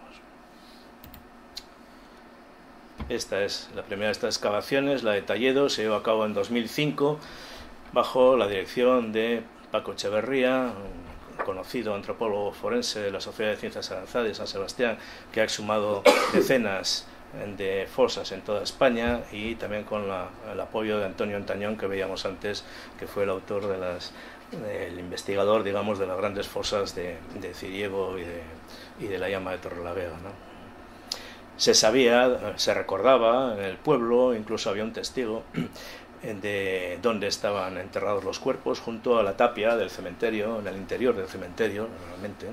Esta es la primera de estas excavaciones, la de Talledo, se llevó a cabo en dos mil cinco, bajo la dirección de Paco Echeverría, un conocido antropólogo forense de la Sociedad de Ciencias Avanzadas de San Sebastián, que ha exhumado decenas de fosas en toda España, y también con la, el apoyo de Antonio Antañón, que veíamos antes, que fue el autor de las, el investigador, digamos, de las grandes fosas de, de Ciriego y de, y de la Llama de Torrelavega, ¿no? Se sabía, se recordaba en el pueblo, incluso había un testigo de dónde estaban enterrados los cuerpos, junto a la tapia del cementerio, en el interior del cementerio, normalmente.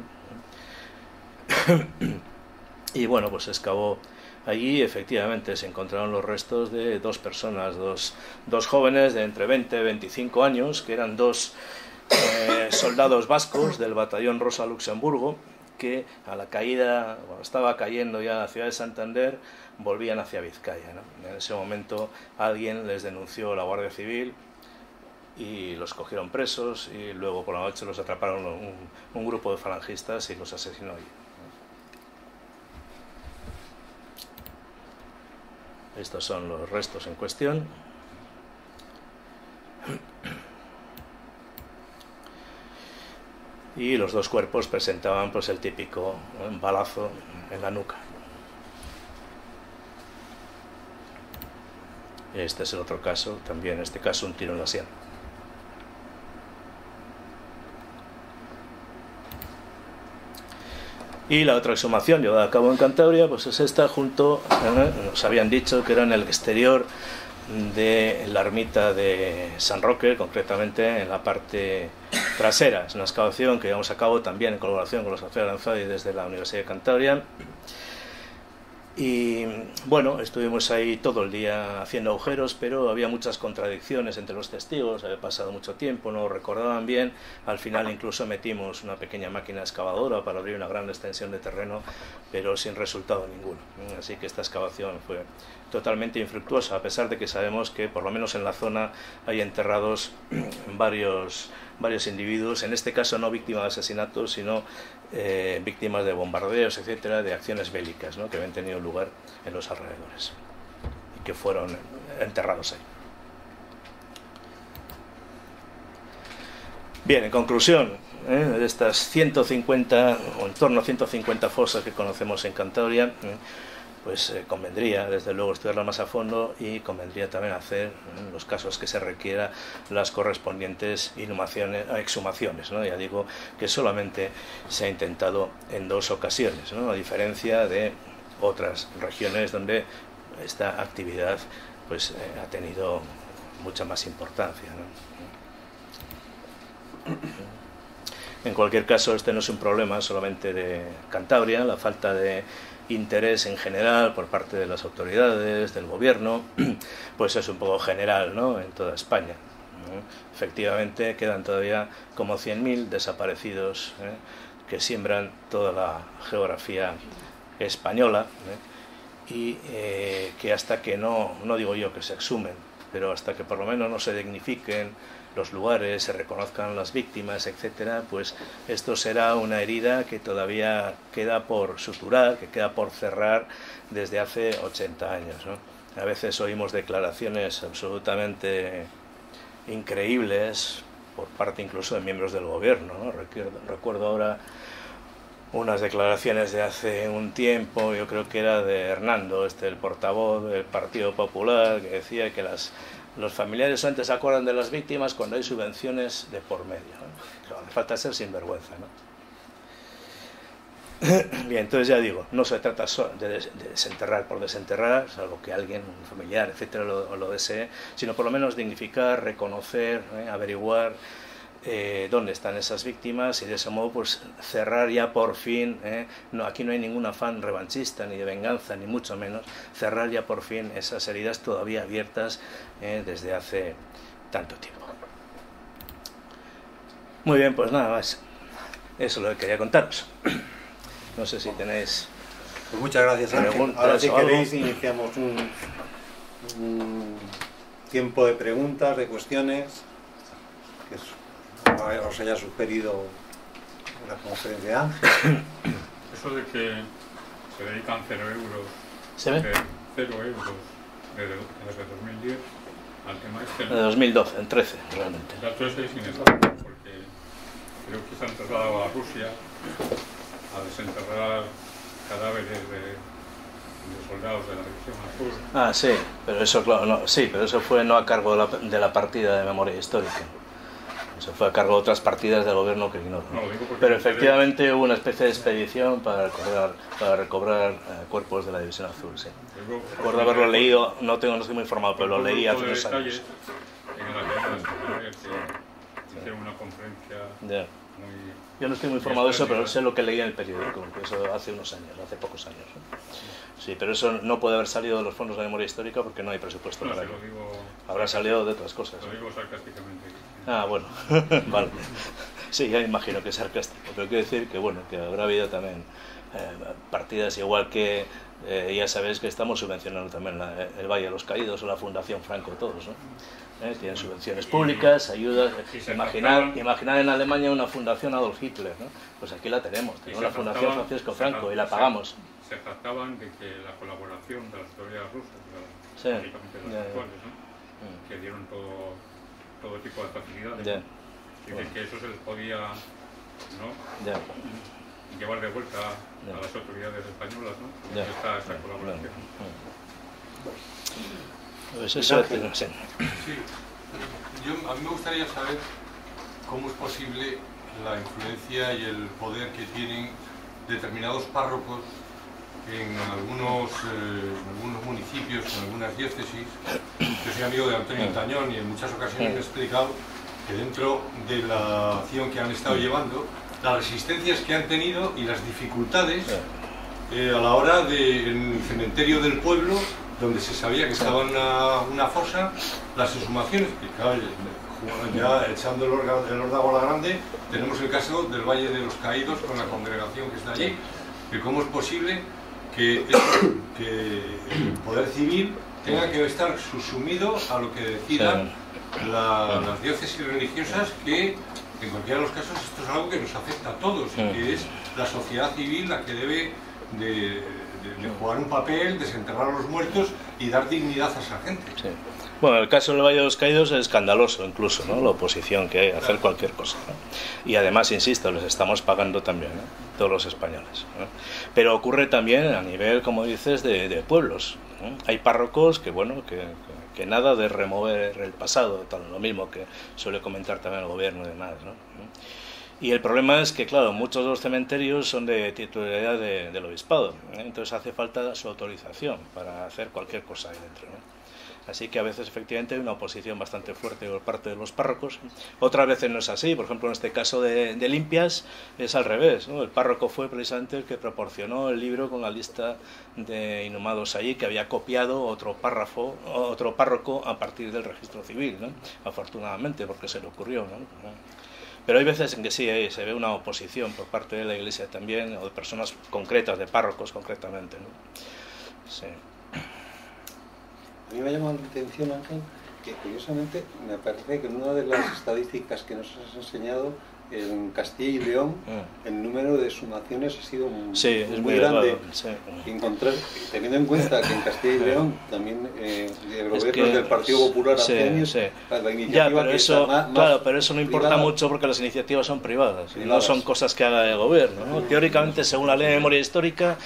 Y bueno, pues se excavó allí, efectivamente se encontraron los restos de dos personas, dos, dos jóvenes de entre veinte y veinticinco años, que eran dos eh, soldados vascos del batallón Rosa Luxemburgo, que a la caída, cuando estaba cayendo ya la ciudad de Santander, volvían hacia Vizcaya, ¿no? En ese momento alguien les denunció a la Guardia Civil y los cogieron presos, y luego por la noche los atraparon un, un grupo de falangistas y los asesinó allí. Estos son los restos en cuestión. Y los dos cuerpos presentaban pues el típico ¿no? balazo en la nuca. Este es el otro caso, también en este caso un tiro en la sien. Y la otra exhumación llevada a cabo en Cantabria pues es esta, junto, ¿eh? nos habían dicho que era en el exterior de la ermita de San Roque, concretamente en la parte trasera. Es una excavación que llevamos a cabo también en colaboración con la Sociedad Aranzadi desde la Universidad de Cantabria. Y bueno, estuvimos ahí todo el día haciendo agujeros, pero había muchas contradicciones entre los testigos, había pasado mucho tiempo, no lo recordaban bien. Al final incluso metimos una pequeña máquina excavadora para abrir una gran extensión de terreno, pero sin resultado ninguno. Así que esta excavación fue totalmente infructuosa, a pesar de que sabemos que por lo menos en la zona hay enterrados varios, varios individuos, en este caso no víctimas de asesinatos, sino eh, víctimas de bombardeos, etcétera, de acciones bélicas, ¿no? que habían tenido lugar en los alrededores y que fueron enterrados ahí. Bien, en conclusión, ¿eh? de estas ciento cincuenta o en torno a ciento cincuenta fosas que conocemos en Cantabria, ¿eh? pues eh, convendría desde luego estudiarlas más a fondo, y convendría también hacer, en los casos que se requiera, las correspondientes inhumaciones, exhumaciones, ¿no? Ya digo que solamente se ha intentado en dos ocasiones, ¿no? A diferencia de otras regiones donde esta actividad pues eh, ha tenido mucha más importancia, ¿no? En cualquier caso, este no es un problema solamente de Cantabria, la falta de interés en general por parte de las autoridades, del gobierno, pues es un poco general, ¿no? En toda España, ¿no? Efectivamente quedan todavía como cien mil desaparecidos, ¿eh? que siembran toda la geografía española, ¿eh? y eh, que hasta que no, no digo yo que se exhumen, pero hasta que por lo menos no se dignifiquen los lugares, se reconozcan las víctimas, etcétera, pues esto será una herida que todavía queda por suturar, que queda por cerrar desde hace ochenta años, ¿no? A veces oímos declaraciones absolutamente increíbles por parte incluso de miembros del gobierno, ¿no? Recuerdo, recuerdo ahora unas declaraciones de hace un tiempo, yo creo que era de Hernando, este, el portavoz del Partido Popular, que decía que las los familiares solamente se acuerdan de las víctimas cuando hay subvenciones de por medio, ¿no? Claro, falta ser sinvergüenza, ¿no? Bien, entonces ya digo, no se trata de desenterrar por desenterrar, salvo que alguien, un familiar, etcétera, lo, lo desee, sino por lo menos dignificar, reconocer, ¿eh? averiguar eh, dónde están esas víctimas y de ese modo pues cerrar ya por fin, eh, no, aquí no hay ningún afán revanchista ni de venganza ni mucho menos, cerrar ya por fin esas heridas todavía abiertas eh, desde hace tanto tiempo. Muy bien, pues nada más, eso es lo que quería contaros. No sé si tenéis pues muchas gracias, Ángel. preguntas. Ahora si o algo. queréis iniciamos un, un tiempo de preguntas, de cuestiones que os haya sugerido la conferencia de Ángel. Eso de que se dedican cero euros, ¿Se ve? de cero euros desde, desde dos mil diez al tema este, De dos mil doce, en trece realmente. ya todo eso es inexacto, porque creo que se han trasladado a Rusia a desenterrar cadáveres de, de soldados de la División Azul. Ah, sí, pero eso, claro, no, sí, pero eso fue no a cargo de la, de la partida de memoria histórica. Eso fue a cargo de otras partidas del gobierno que ignoro. No, lo digo porque Pero me enteré- efectivamente hubo una especie de expedición para recobrar, para recobrar eh, cuerpos de la División Azul, sí. luego- Recuerdo haberlo leído, no tengo, no estoy muy informado, pero lo leí hace unos años. En la que que hicieron una conferencia Ya. muy... Yo no estoy muy informado de eso, pero sé lo que leí en el periódico, eso hace unos años, hace pocos años. ¿no? Sí, pero eso no puede haber salido de los fondos de memoria histórica porque no hay presupuesto No, para se ello. lo digo, Habrá salido de otras cosas. lo digo sarcásticamente. Ah, bueno, vale. Sí, ya imagino que es sarcástico, pero quiero decir que bueno, que habrá habido también eh, partidas igual que eh, ya sabéis que estamos subvencionando también la, el Valle de los Caídos o la Fundación Franco, todos, ¿no? Eh, tienen subvenciones públicas, ayudas. Y se Imaginad, jactaban- imaginad en Alemania una fundación Adolf Hitler, ¿no? Pues aquí la tenemos, Y tenemos se la Fundación jactaban- Francisco se Franco y la jac- pagamos. Se trataban de que la colaboración de las autoridades rusas, las- Sí, básicamente las ya, ya. actuales, ¿no? Mm. Que dieron todo, todo tipo de facilidades, Ya, dice que eso se les podía, ¿no?, ya, llevar de vuelta Ya. a las autoridades españolas, ¿no? ya. Esta, esta Ya, colaboración. ya. Pues eso, no sé. Sí, yo, a mí me gustaría saber cómo es posible la influencia y el poder que tienen determinados párrocos en algunos, eh, en algunos municipios, en algunas diócesis. Yo soy amigo de Antonio Tañón y en muchas ocasiones me he explicado que dentro de la acción que han estado llevando, las resistencias que han tenido y las dificultades eh, a la hora de, en el cementerio del pueblo, donde se sabía que estaba una, una fosa, las exhumaciones, que claro, ya echando el órgano el órdago a la grande, tenemos el caso del Valle de los Caídos con la congregación que está allí, que cómo es posible que, eso, que el poder civil tenga que estar subsumido a lo que decidan la, las diócesis religiosas, que en cualquiera de los casos esto es algo que nos afecta a todos y que es la sociedad civil la que debe de, de, de jugar un papel, desenterrar a los muertos y dar dignidad a esa gente. Sí. Bueno, el caso del Valle de los Caídos es escandaloso incluso, ¿no? La oposición que hay a hacer cualquier cosa, ¿no? Y además, insisto, les estamos pagando también, ¿no? Todos los españoles, ¿no? Pero ocurre también a nivel, como dices, de, de pueblos, ¿no? Hay párrocos que, bueno, que, que, que nada de remover el pasado, tal, lo mismo que suele comentar también el gobierno y demás, ¿no? Y el problema es que, claro, muchos de los cementerios son de titularidad de, del obispado, ¿eh? Entonces hace falta su autorización para hacer cualquier cosa ahí dentro, ¿no? Así que a veces efectivamente hay una oposición bastante fuerte por parte de los párrocos. Otras veces no es así. Por ejemplo, en este caso de, de Limpias es al revés, ¿no? El párroco fue precisamente el que proporcionó el libro con la lista de inhumados allí, que había copiado otro párrafo, otro párroco a partir del registro civil, ¿no? Afortunadamente, porque se le ocurrió, ¿no? Pero hay veces en que sí, eh, se ve una oposición por parte de la Iglesia también, o de personas concretas, de párrocos concretamente, ¿no? Sí. A mí me ha llamado la atención, Ángel, que curiosamente me parece que en una de las estadísticas que nos has enseñado, en Castilla y León, mm. el número de exhumaciones ha sido muy, sí, es muy, muy grande. Elevado, sí. Encontrar, teniendo en cuenta que en Castilla y León también eh, de gobiernos es que, del Partido Popular sí, hace años, sí. la iniciativa ya, pero que eso, está más, más claro, pero eso no importa privada. mucho porque las iniciativas son privadas, privadas. Y no son cosas que haga el gobierno, ¿no? Teóricamente, según la ley de memoria histórica,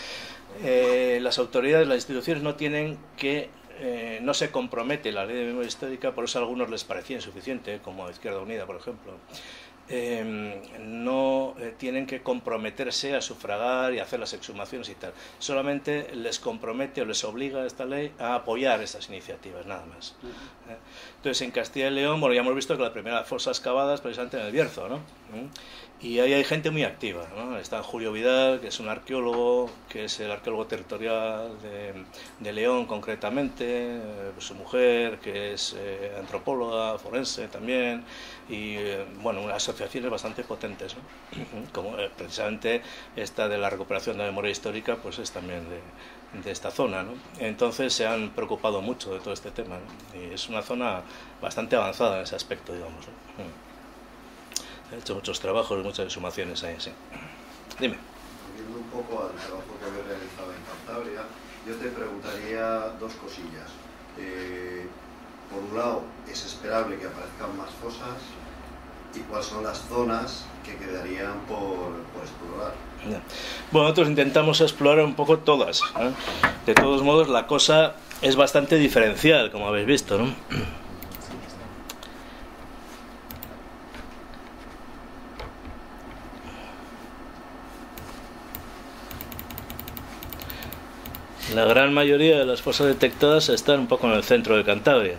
eh, las autoridades, las instituciones no tienen que Eh, no se compromete la ley de memoria histórica, por eso a algunos les parecía insuficiente, como a Izquierda Unida, por ejemplo, eh, no eh, tienen que comprometerse a sufragar y hacer las exhumaciones y tal. Solamente les compromete o les obliga esta ley a apoyar estas iniciativas, nada más. ¿Eh? Entonces, en Castilla y León, bueno, ya hemos visto que la primera fosa excavada es precisamente en el Bierzo, ¿no? ¿Eh? Y ahí hay gente muy activa, ¿no? Está Julio Vidal, que es un arqueólogo, que es el arqueólogo territorial de, de León concretamente, eh, su mujer, que es eh, antropóloga, forense también, y eh, bueno, unas asociaciones bastante potentes, ¿no? Como eh, precisamente esta de la recuperación de la memoria histórica, pues es también de, de esta zona, ¿no? Entonces se han preocupado mucho de todo este tema, ¿no? Y es una zona bastante avanzada en ese aspecto, digamos, ¿no? He hecho muchos trabajos, muchas exhumaciones ahí, sí. Dime. Volviendo un poco al trabajo que habéis realizado en Cantabria, yo te preguntaría dos cosillas. Eh, por un lado, ¿es esperable que aparezcan más fosas? ¿Y cuáles son las zonas que quedarían por, por explorar? Bueno, nosotros intentamos explorar un poco todas, ¿eh? De todos modos, la cosa es bastante diferencial, como habéis visto, ¿no? La gran mayoría de las fosas detectadas están un poco en el centro de Cantabria,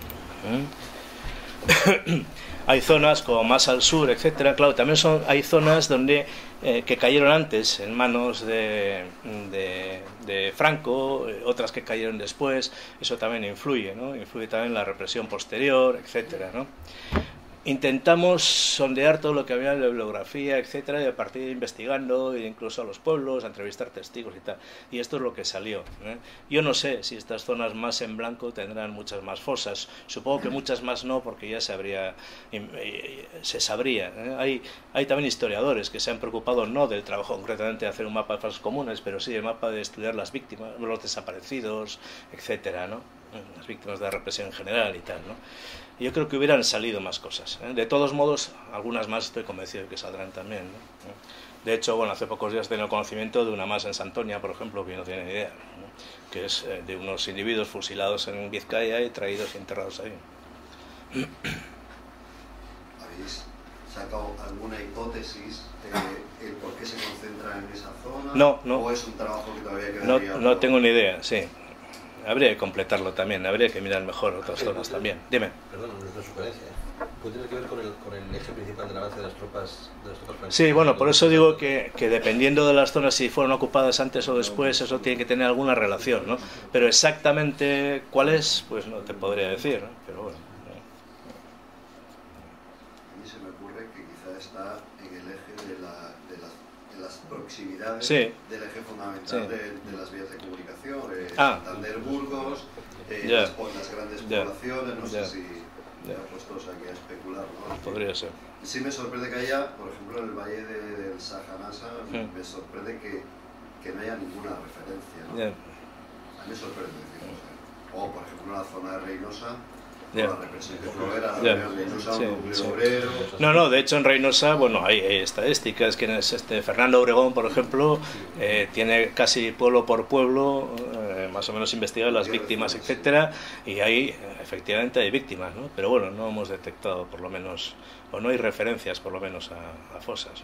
¿eh? Hay zonas como más al sur, etcétera. Claro, también son, hay zonas donde eh, que cayeron antes en manos de, de, de Franco, otras que cayeron después. Eso también influye, ¿no? Influye también la represión posterior, etcétera, ¿no? Intentamos sondear todo lo que había en la bibliografía, etcétera, y a partir de investigando, e incluso a los pueblos, a entrevistar testigos y tal. Y esto es lo que salió, ¿eh? Yo no sé si estas zonas más en blanco tendrán muchas más fosas. Supongo que muchas más no, porque ya se habría, se sabría, ¿eh? Hay, hay también historiadores que se han preocupado no del trabajo concretamente de hacer un mapa de fosas comunes, pero sí el mapa de estudiar las víctimas, los desaparecidos, etcétera, ¿no? Las víctimas de la represión en general y tal, ¿no? Yo creo que hubieran salido más cosas, ¿eh? De todos modos, algunas más estoy convencido de que saldrán también, ¿no? De hecho, bueno, hace pocos días he tenido conocimiento de una más en Santoña, por ejemplo, que yo no tenía ni idea, ¿no? Que es eh, de unos individuos fusilados en Vizcaya y traídos y enterrados ahí. ¿Habéis sacado alguna hipótesis de el por qué se concentra en esa zona? No, no. ¿O es un trabajo que todavía quedaría? No, no tengo ni idea, sí. Habría que completarlo también, habría que mirar mejor otras zonas también. Dime. Perdón, no es una sugerencia, ¿eh? ¿Puede tener que ver con el, con el eje principal del avance de las tropas, de las tropas francesas? Sí, bueno, por eso digo que, que dependiendo de las zonas, si fueron ocupadas antes o después, eso tiene que tener alguna relación, ¿no? Pero exactamente cuál es, pues no te podría decir, ¿no? Pero bueno. A mí se me ocurre que quizá está en el eje de, la, de, las, de las proximidades, sí, del eje fundamental, sí, de, de las vías de comunicación, eh, ah, Santander, Burgos, eh, yeah, las, las grandes yeah, poblaciones, no yeah, sé si yeah, ya puestos aquí a especular, ¿no? podría ser. Sí me sorprende que haya, por ejemplo, en el valle de, del Sajanasa, mm, me sorprende que, que no haya ninguna referencia, ¿no? yeah. A mí me sorprende, decir, o, o por ejemplo la zona de Reynosa, Yeah. la represión que provera, la Yeah. Reynosa, Sí, un núcleo sí. obrero. No, no, de hecho en Reynosa, bueno, hay, hay estadísticas, que es este Fernando Obregón, por ejemplo, eh, tiene casi pueblo por pueblo, eh, más o menos investigado las víctimas, etcétera, y ahí efectivamente hay víctimas, ¿no? Pero bueno, no hemos detectado por lo menos, o no hay referencias por lo menos a, a fosas, ¿no?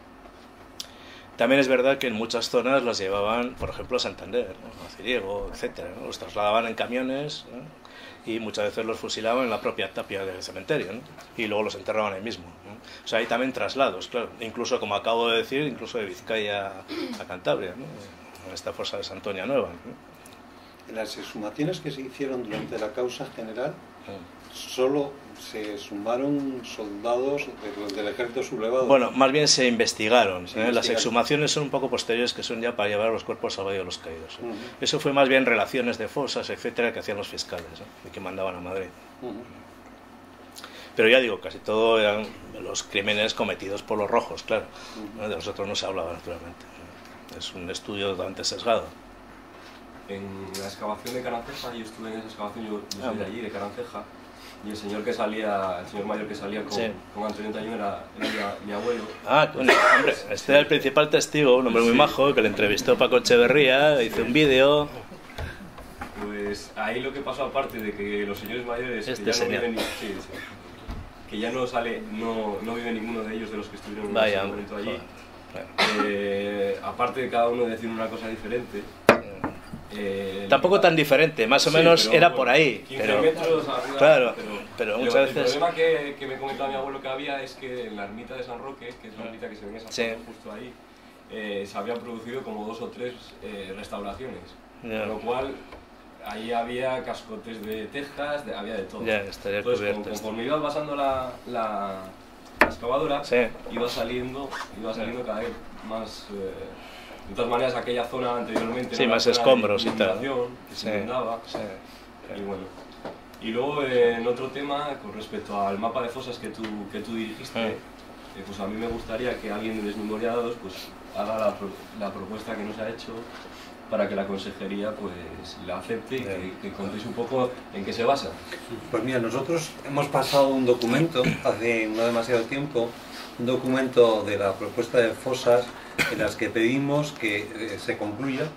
También es verdad que en muchas zonas las llevaban, por ejemplo, a Santander, ¿no? A Ciriego, etcétera, ¿no? Los trasladaban en camiones, ¿no? Y muchas veces los fusilaban en la propia tapia del cementerio, ¿no? Y luego los enterraban ahí mismo, ¿no? O sea, hay también traslados, claro, incluso, como acabo de decir, incluso de Vizcaya a Cantabria, ¿no? En esta fosa de Santoña Nueva, ¿no? En las exhumaciones que se hicieron durante la causa general, Mm. solo se sumaron soldados de- del ejército sublevado. Bueno, más bien se investigaron, Se ¿eh? Las investigaron. exhumaciones son un poco posteriores, que son ya para llevar los cuerpos al Valle de los Caídos, ¿eh? Ujú. Eso fue más bien relaciones de fosas, etcétera, que hacían los fiscales, ¿eh? Y que mandaban a Madrid. Ujú. Pero ya digo, casi todo eran los crímenes cometidos por los rojos, claro, Ujú. ¿no? De los otros no se hablaba, naturalmente. Es un estudio totalmente sesgado. En la excavación de Caranceja, yo estuve en esa excavación, yo, yo Ah, soy de allí, de Caranceja, y el señor que salía, el señor mayor que salía con, Sí. con Antonio Tañón era, era mi, mi abuelo. Ah, bueno, hombre, este era el principal testigo, un hombre muy Sí. majo, que le entrevistó Paco Echeverría, hizo un vídeo. Pues ahí lo que pasó, aparte de que los señores mayores que Este ya señor. no viven, sí, sí. que ya no sale, no, no vive ninguno de ellos de los que estuvieron en Vaya, ese momento allí. joder. Eh, aparte de cada uno decir una cosa diferente. Eh, Tampoco tan diferente, más o sí, menos pero, era bueno, por ahí. quince Pero, metros arriba, claro, pero, pero el- muchas el veces... problema que, que me comentaba mi abuelo que había es que en la ermita de San Roque, que es la ermita que se ve en esa Sí. foto justo ahí, eh, se habían producido como dos o tres eh, restauraciones. Ya. Con lo cual, ahí había cascotes de tejas, de- había de todo. Ya, estaría Entonces, cubierto con- esto. conforme ibas pasando la, la, la excavadora, Sí. iba saliendo, iba saliendo cada vez más... eh, de todas maneras, aquella zona anteriormente Sí, era una más zona de escombros y tal, ¿no? inundación, que Sí, se inundaba. sí. Y bueno. Y luego, eh, en otro tema, con respecto al mapa de fosas que tú, que tú dirigiste, Ah. eh, pues a mí me gustaría que alguien de Desmemoriados pues, haga la, pro- la propuesta que nos ha hecho para que la consejería pues, la acepte y que, que contéis un poco en qué se basa. Pues mira, nosotros hemos pasado un documento hace no demasiado tiempo, un documento de la propuesta de fosas en las que pedimos que eh, se concluya.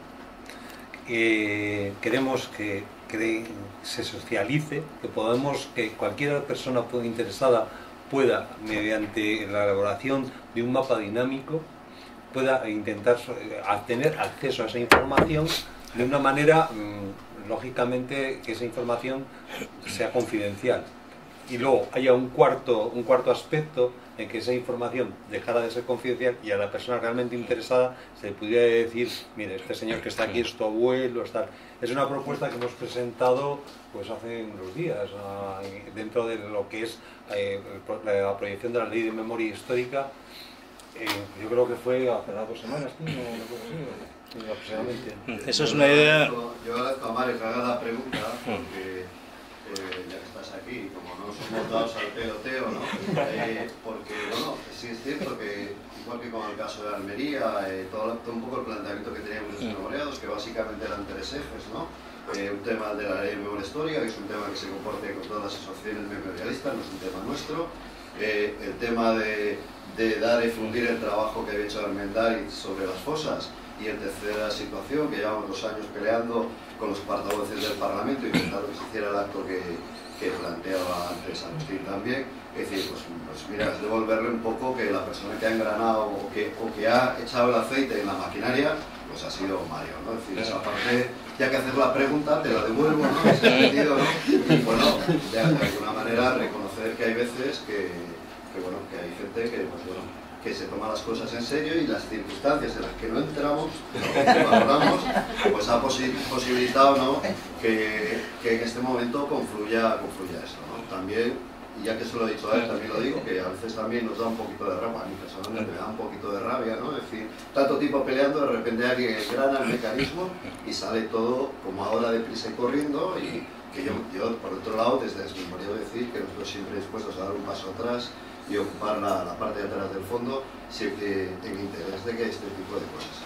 Eh, queremos que, que se socialice, que podamos, que cualquier persona pueda- interesada pueda, mediante la elaboración de un mapa dinámico, pueda intentar so- eh, tener acceso a esa información de una manera, mm, lógicamente, que esa información sea confidencial. Y luego haya un cuarto, un cuarto aspecto en que esa información dejara de ser confidencial y a la persona realmente interesada se le pudiera decir, mire, este señor que está aquí es tu abuelo, es tal. Es una propuesta que hemos presentado pues hace unos días, ah, dentro de lo que es eh, la proyección de la Ley de Memoria Histórica. Eh, yo creo que fue hace dos semanas, ¿no? Una cosa así, sí, aproximadamente. Eso es una idea... Yo agradezco a Mario que haga la pregunta, porque eh, ya que estás aquí, como no somos dados al peloteo, ¿no? Eh, porque, bueno, sí es cierto que, igual que con el caso de Almería, eh, todo, todo un poco el planteamiento que teníamos los Desmemoriados, que básicamente eran tres ejes, ¿no? Eh, un tema de la Ley de Memoria Histórica, que es un tema que se comporte con todas las asociaciones memorialistas, no es un tema nuestro. Eh, el tema de, de dar y difundir el trabajo que había hecho Armendariz sobre las fosas, y en tercera situación, que llevamos dos años peleando con los portavoces del Parlamento intentando que se hiciera el acto que, que planteaba antes Agustín también. Es decir, pues, pues mira, es devolverle un poco que la persona que ha engranado o que, o que ha echado el aceite en la maquinaria, pues ha sido Mario, ¿no? Es decir, esa parte, ya que haces la pregunta, te la devuelvo, ¿no? En ese sentido, ¿no? Y bueno, de, de alguna manera reconocer que hay veces que, que, bueno, que hay gente que, pues bueno, que se toma las cosas en serio y las circunstancias en las que no entramos, que valoramos, pues ha posi posibilitado, ¿no? que, que en este momento confluya, confluya eso, ¿no? También, y ya que se lo he dicho a él, también lo digo, que a veces también nos da un poquito de rabia, a mí personalmente me da un poquito de rabia, ¿no? Es decir, tanto tiempo peleando, de repente alguien engrana el mecanismo y sale todo como ahora deprisa y corriendo, y que yo, yo por otro lado, desde Desmemoriado decir que nosotros siempre dispuestos a dar un paso atrás y ocupar la, la parte de atrás del fondo, siempre en interés de que este tipo de cosas.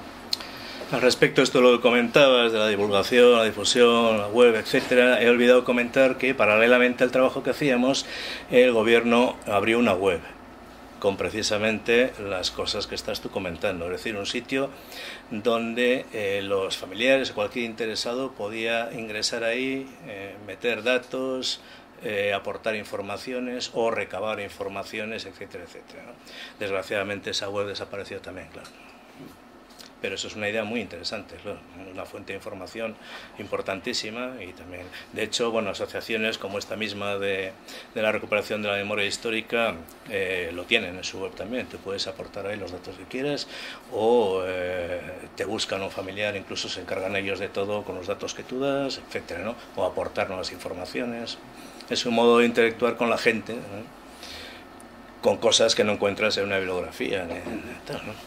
Al respecto, esto lo comentabas, de la divulgación, la difusión, la web, etcétera. He olvidado comentar que, paralelamente al trabajo que hacíamos, el gobierno abrió una web con precisamente las cosas que estás tú comentando, es decir, un sitio donde eh, los familiares o cualquier interesado podía ingresar ahí, eh, meter datos, Eh, aportar informaciones o recabar informaciones, etcétera, etcétera, ¿no? Desgraciadamente esa web desapareció también, claro. Pero eso es una idea muy interesante, claro, una fuente de información importantísima y también, de hecho, bueno, asociaciones como esta misma de, de la recuperación de la memoria histórica eh, lo tienen en su web también. Tú puedes aportar ahí los datos que quieras o eh, te buscan un familiar, incluso se encargan ellos de todo con los datos que tú das, etcétera, ¿no? O aportar nuevas informaciones. Es un modo de interactuar con la gente, ¿no? Con cosas que no encuentras en una bibliografía, ni, ni tal, ¿no?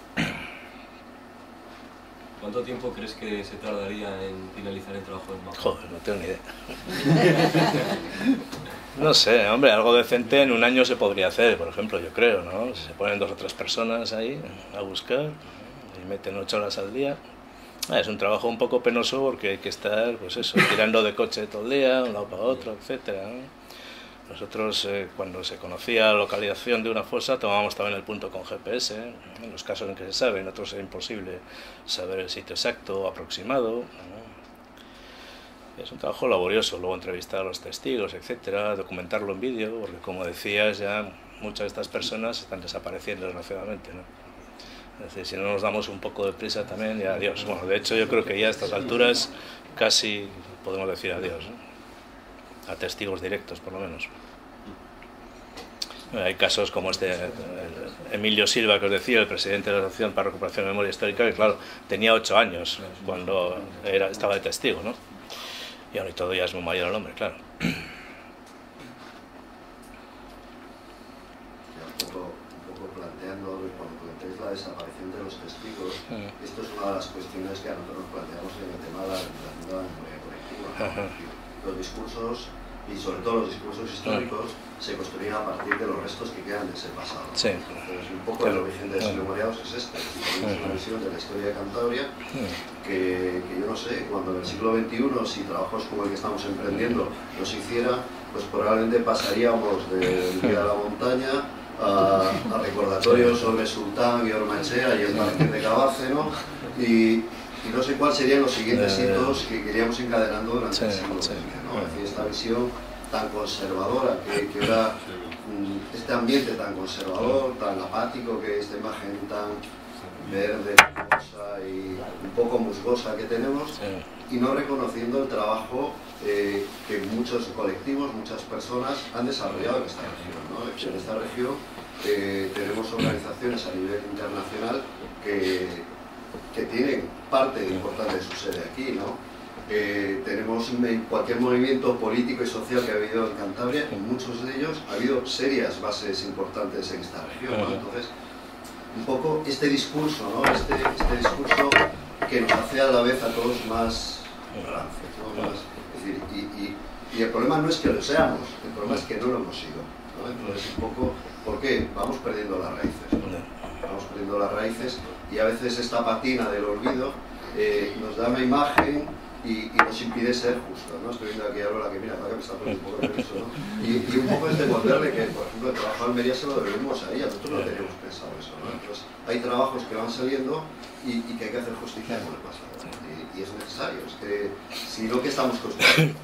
¿Cuánto tiempo crees que se tardaría en finalizar el trabajo del mapa? Joder, no tengo ni idea. No sé, hombre, algo decente en un año se podría hacer, por ejemplo, yo creo, ¿no? Si se ponen dos o tres personas ahí a buscar y meten ocho horas al día. Ah, es un trabajo un poco penoso porque hay que estar, pues eso, tirando de coche todo el día, de un lado para otro, etcétera, ¿no? Nosotros, eh, cuando se conocía la localización de una fosa, tomábamos también el punto con G P S, ¿eh? En los casos en que se sabe, en otros es imposible saber el sitio exacto o aproximado, ¿no? Es un trabajo laborioso, luego entrevistar a los testigos, etcétera, documentarlo en vídeo, porque como decías, ya muchas de estas personas están desapareciendo desgraciadamente, ¿no? Es decir, si no nos damos un poco de prisa también, ya adiós. Bueno, de hecho yo creo que ya a estas alturas casi podemos decir adiós, ¿no? A testigos directos, por lo menos. Hay casos como este, el Emilio Silva, que os decía, el presidente de la Asociación para la Recuperación de Memoria Histórica, que claro, tenía ocho años cuando era, estaba de testigo, ¿no? Y ahora y todo ya es muy mayor el hombre, claro. La desaparición de los testigos, sí. Esto es una de las cuestiones que a nosotros nos planteamos en el tema de la, de la nueva memoria colectiva, ¿no? Los discursos, y sobre todo los discursos históricos, sí. Se construyen a partir de los restos que quedan de ese pasado, ¿no? Sí. Entonces, un poco el origen de Desmemoriados es este. Tenemos una visión de la historia de Cantabria que, que yo no sé, cuando en el siglo veintiuno, si trabajos como el que estamos emprendiendo no se hiciera, pues probablemente pasaríamos del Día de la Montaña A, a recordatorios sobre Sultán y Ormaechea y el Marqués de Cabáceno, y, y no sé cuáles serían los siguientes hitos que queríamos encadenando durante sí, el siglo veinte, ¿no? Es decir, esta visión tan conservadora que, que era este ambiente tan conservador, tan apático, que esta imagen tan verde, hermosa y un poco musgosa que tenemos, y no reconociendo el trabajo eh, que muchos colectivos, muchas personas han desarrollado en esta región, ¿no? En esta región eh, tenemos organizaciones a nivel internacional que, que tienen parte importante de su sede aquí, ¿no? Eh, tenemos cualquier movimiento político y social que ha habido en Cantabria, en muchos de ellos ha habido serias bases importantes en esta región, ¿no? Entonces, un poco este discurso, ¿no? Este, este discurso que nos hace a la vez a todos más rancios, ¿no? Más, es decir, y, y, y el problema no es que lo seamos, el problema es que no lo hemos sido, ¿no? Entonces, un poco, ¿por qué? Vamos perdiendo las raíces, ¿no? Vamos perdiendo las raíces, y a veces esta patina del olvido eh, nos da una imagen y, y nos impide ser justos, ¿no? Estoy viendo aquí a Lola que mira, para que me está poniendo un poco nervioso, ¿no? Y, y un poco es devolverle que, por ejemplo, el trabajo de Almería se lo debemos a ella, nosotros no teníamos pensado eso, ¿no? Entonces, hay trabajos que van saliendo y, y que hay que hacer justicia con el pasado, y, y es necesario, es que si no, ¿qué estamos construyendo?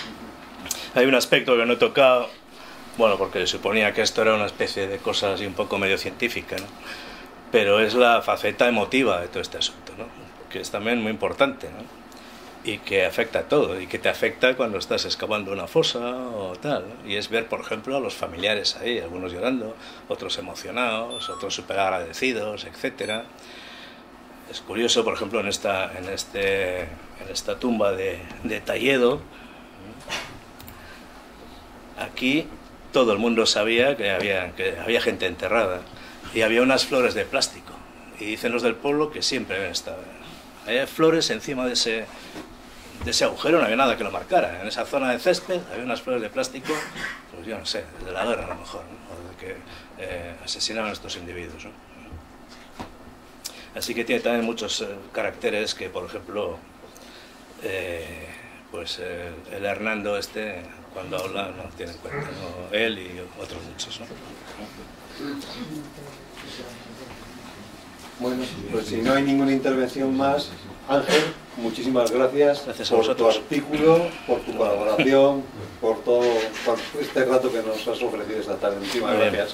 Hay un aspecto que no he tocado, bueno, porque suponía que esto era una especie de cosa así un poco medio científica, ¿no? Pero es la faceta emotiva de todo este asunto, ¿no? Que es también muy importante, ¿no? Y que afecta a todo, y que te afecta cuando estás excavando una fosa o tal, ¿no? Y es ver, por ejemplo, a los familiares ahí, algunos llorando, otros emocionados, otros súper agradecidos, etcétera. Es curioso, por ejemplo, en esta, en este, en esta tumba de, de Talledo, aquí todo el mundo sabía que había, que había gente enterrada, y había unas flores de plástico, y dicen los del pueblo que siempre habían estado. Había flores encima de ese, de ese agujero, no había nada que lo marcara. En esa zona de césped había unas flores de plástico, pues yo no sé, desde la guerra a lo mejor, ¿no? O desde que eh, asesinaron a estos individuos, ¿no? Así que tiene también muchos eh, caracteres que, por ejemplo, eh, pues eh, el Hernando este, cuando habla, no tiene en cuenta, ¿no? Él y otros muchos, ¿no? Bueno, pues si no hay ninguna intervención más, Ángel, muchísimas gracias, gracias a por vosotros. tu artículo, por tu colaboración, por todo por este rato que nos has ofrecido esta tarde. Muchísimas gracias.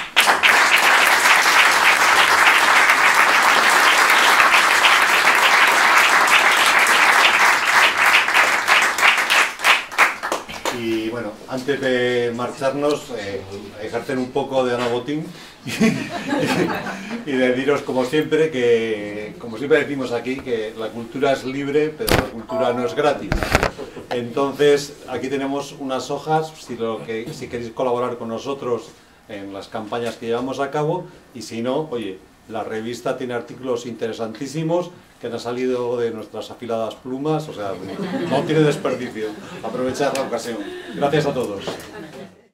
Y bueno, antes de marcharnos, eh, ejercer un poco de Ana Botín y de deciros, como siempre, que como siempre decimos aquí, que la cultura es libre, pero la cultura no es gratis. Entonces, aquí tenemos unas hojas, si, lo que, si queréis colaborar con nosotros en las campañas que llevamos a cabo, y si no, oye, la revista tiene artículos interesantísimos que han salido de nuestras afiladas plumas, o sea, no tiene desperdicio. Aprovechad la ocasión. Gracias a todos.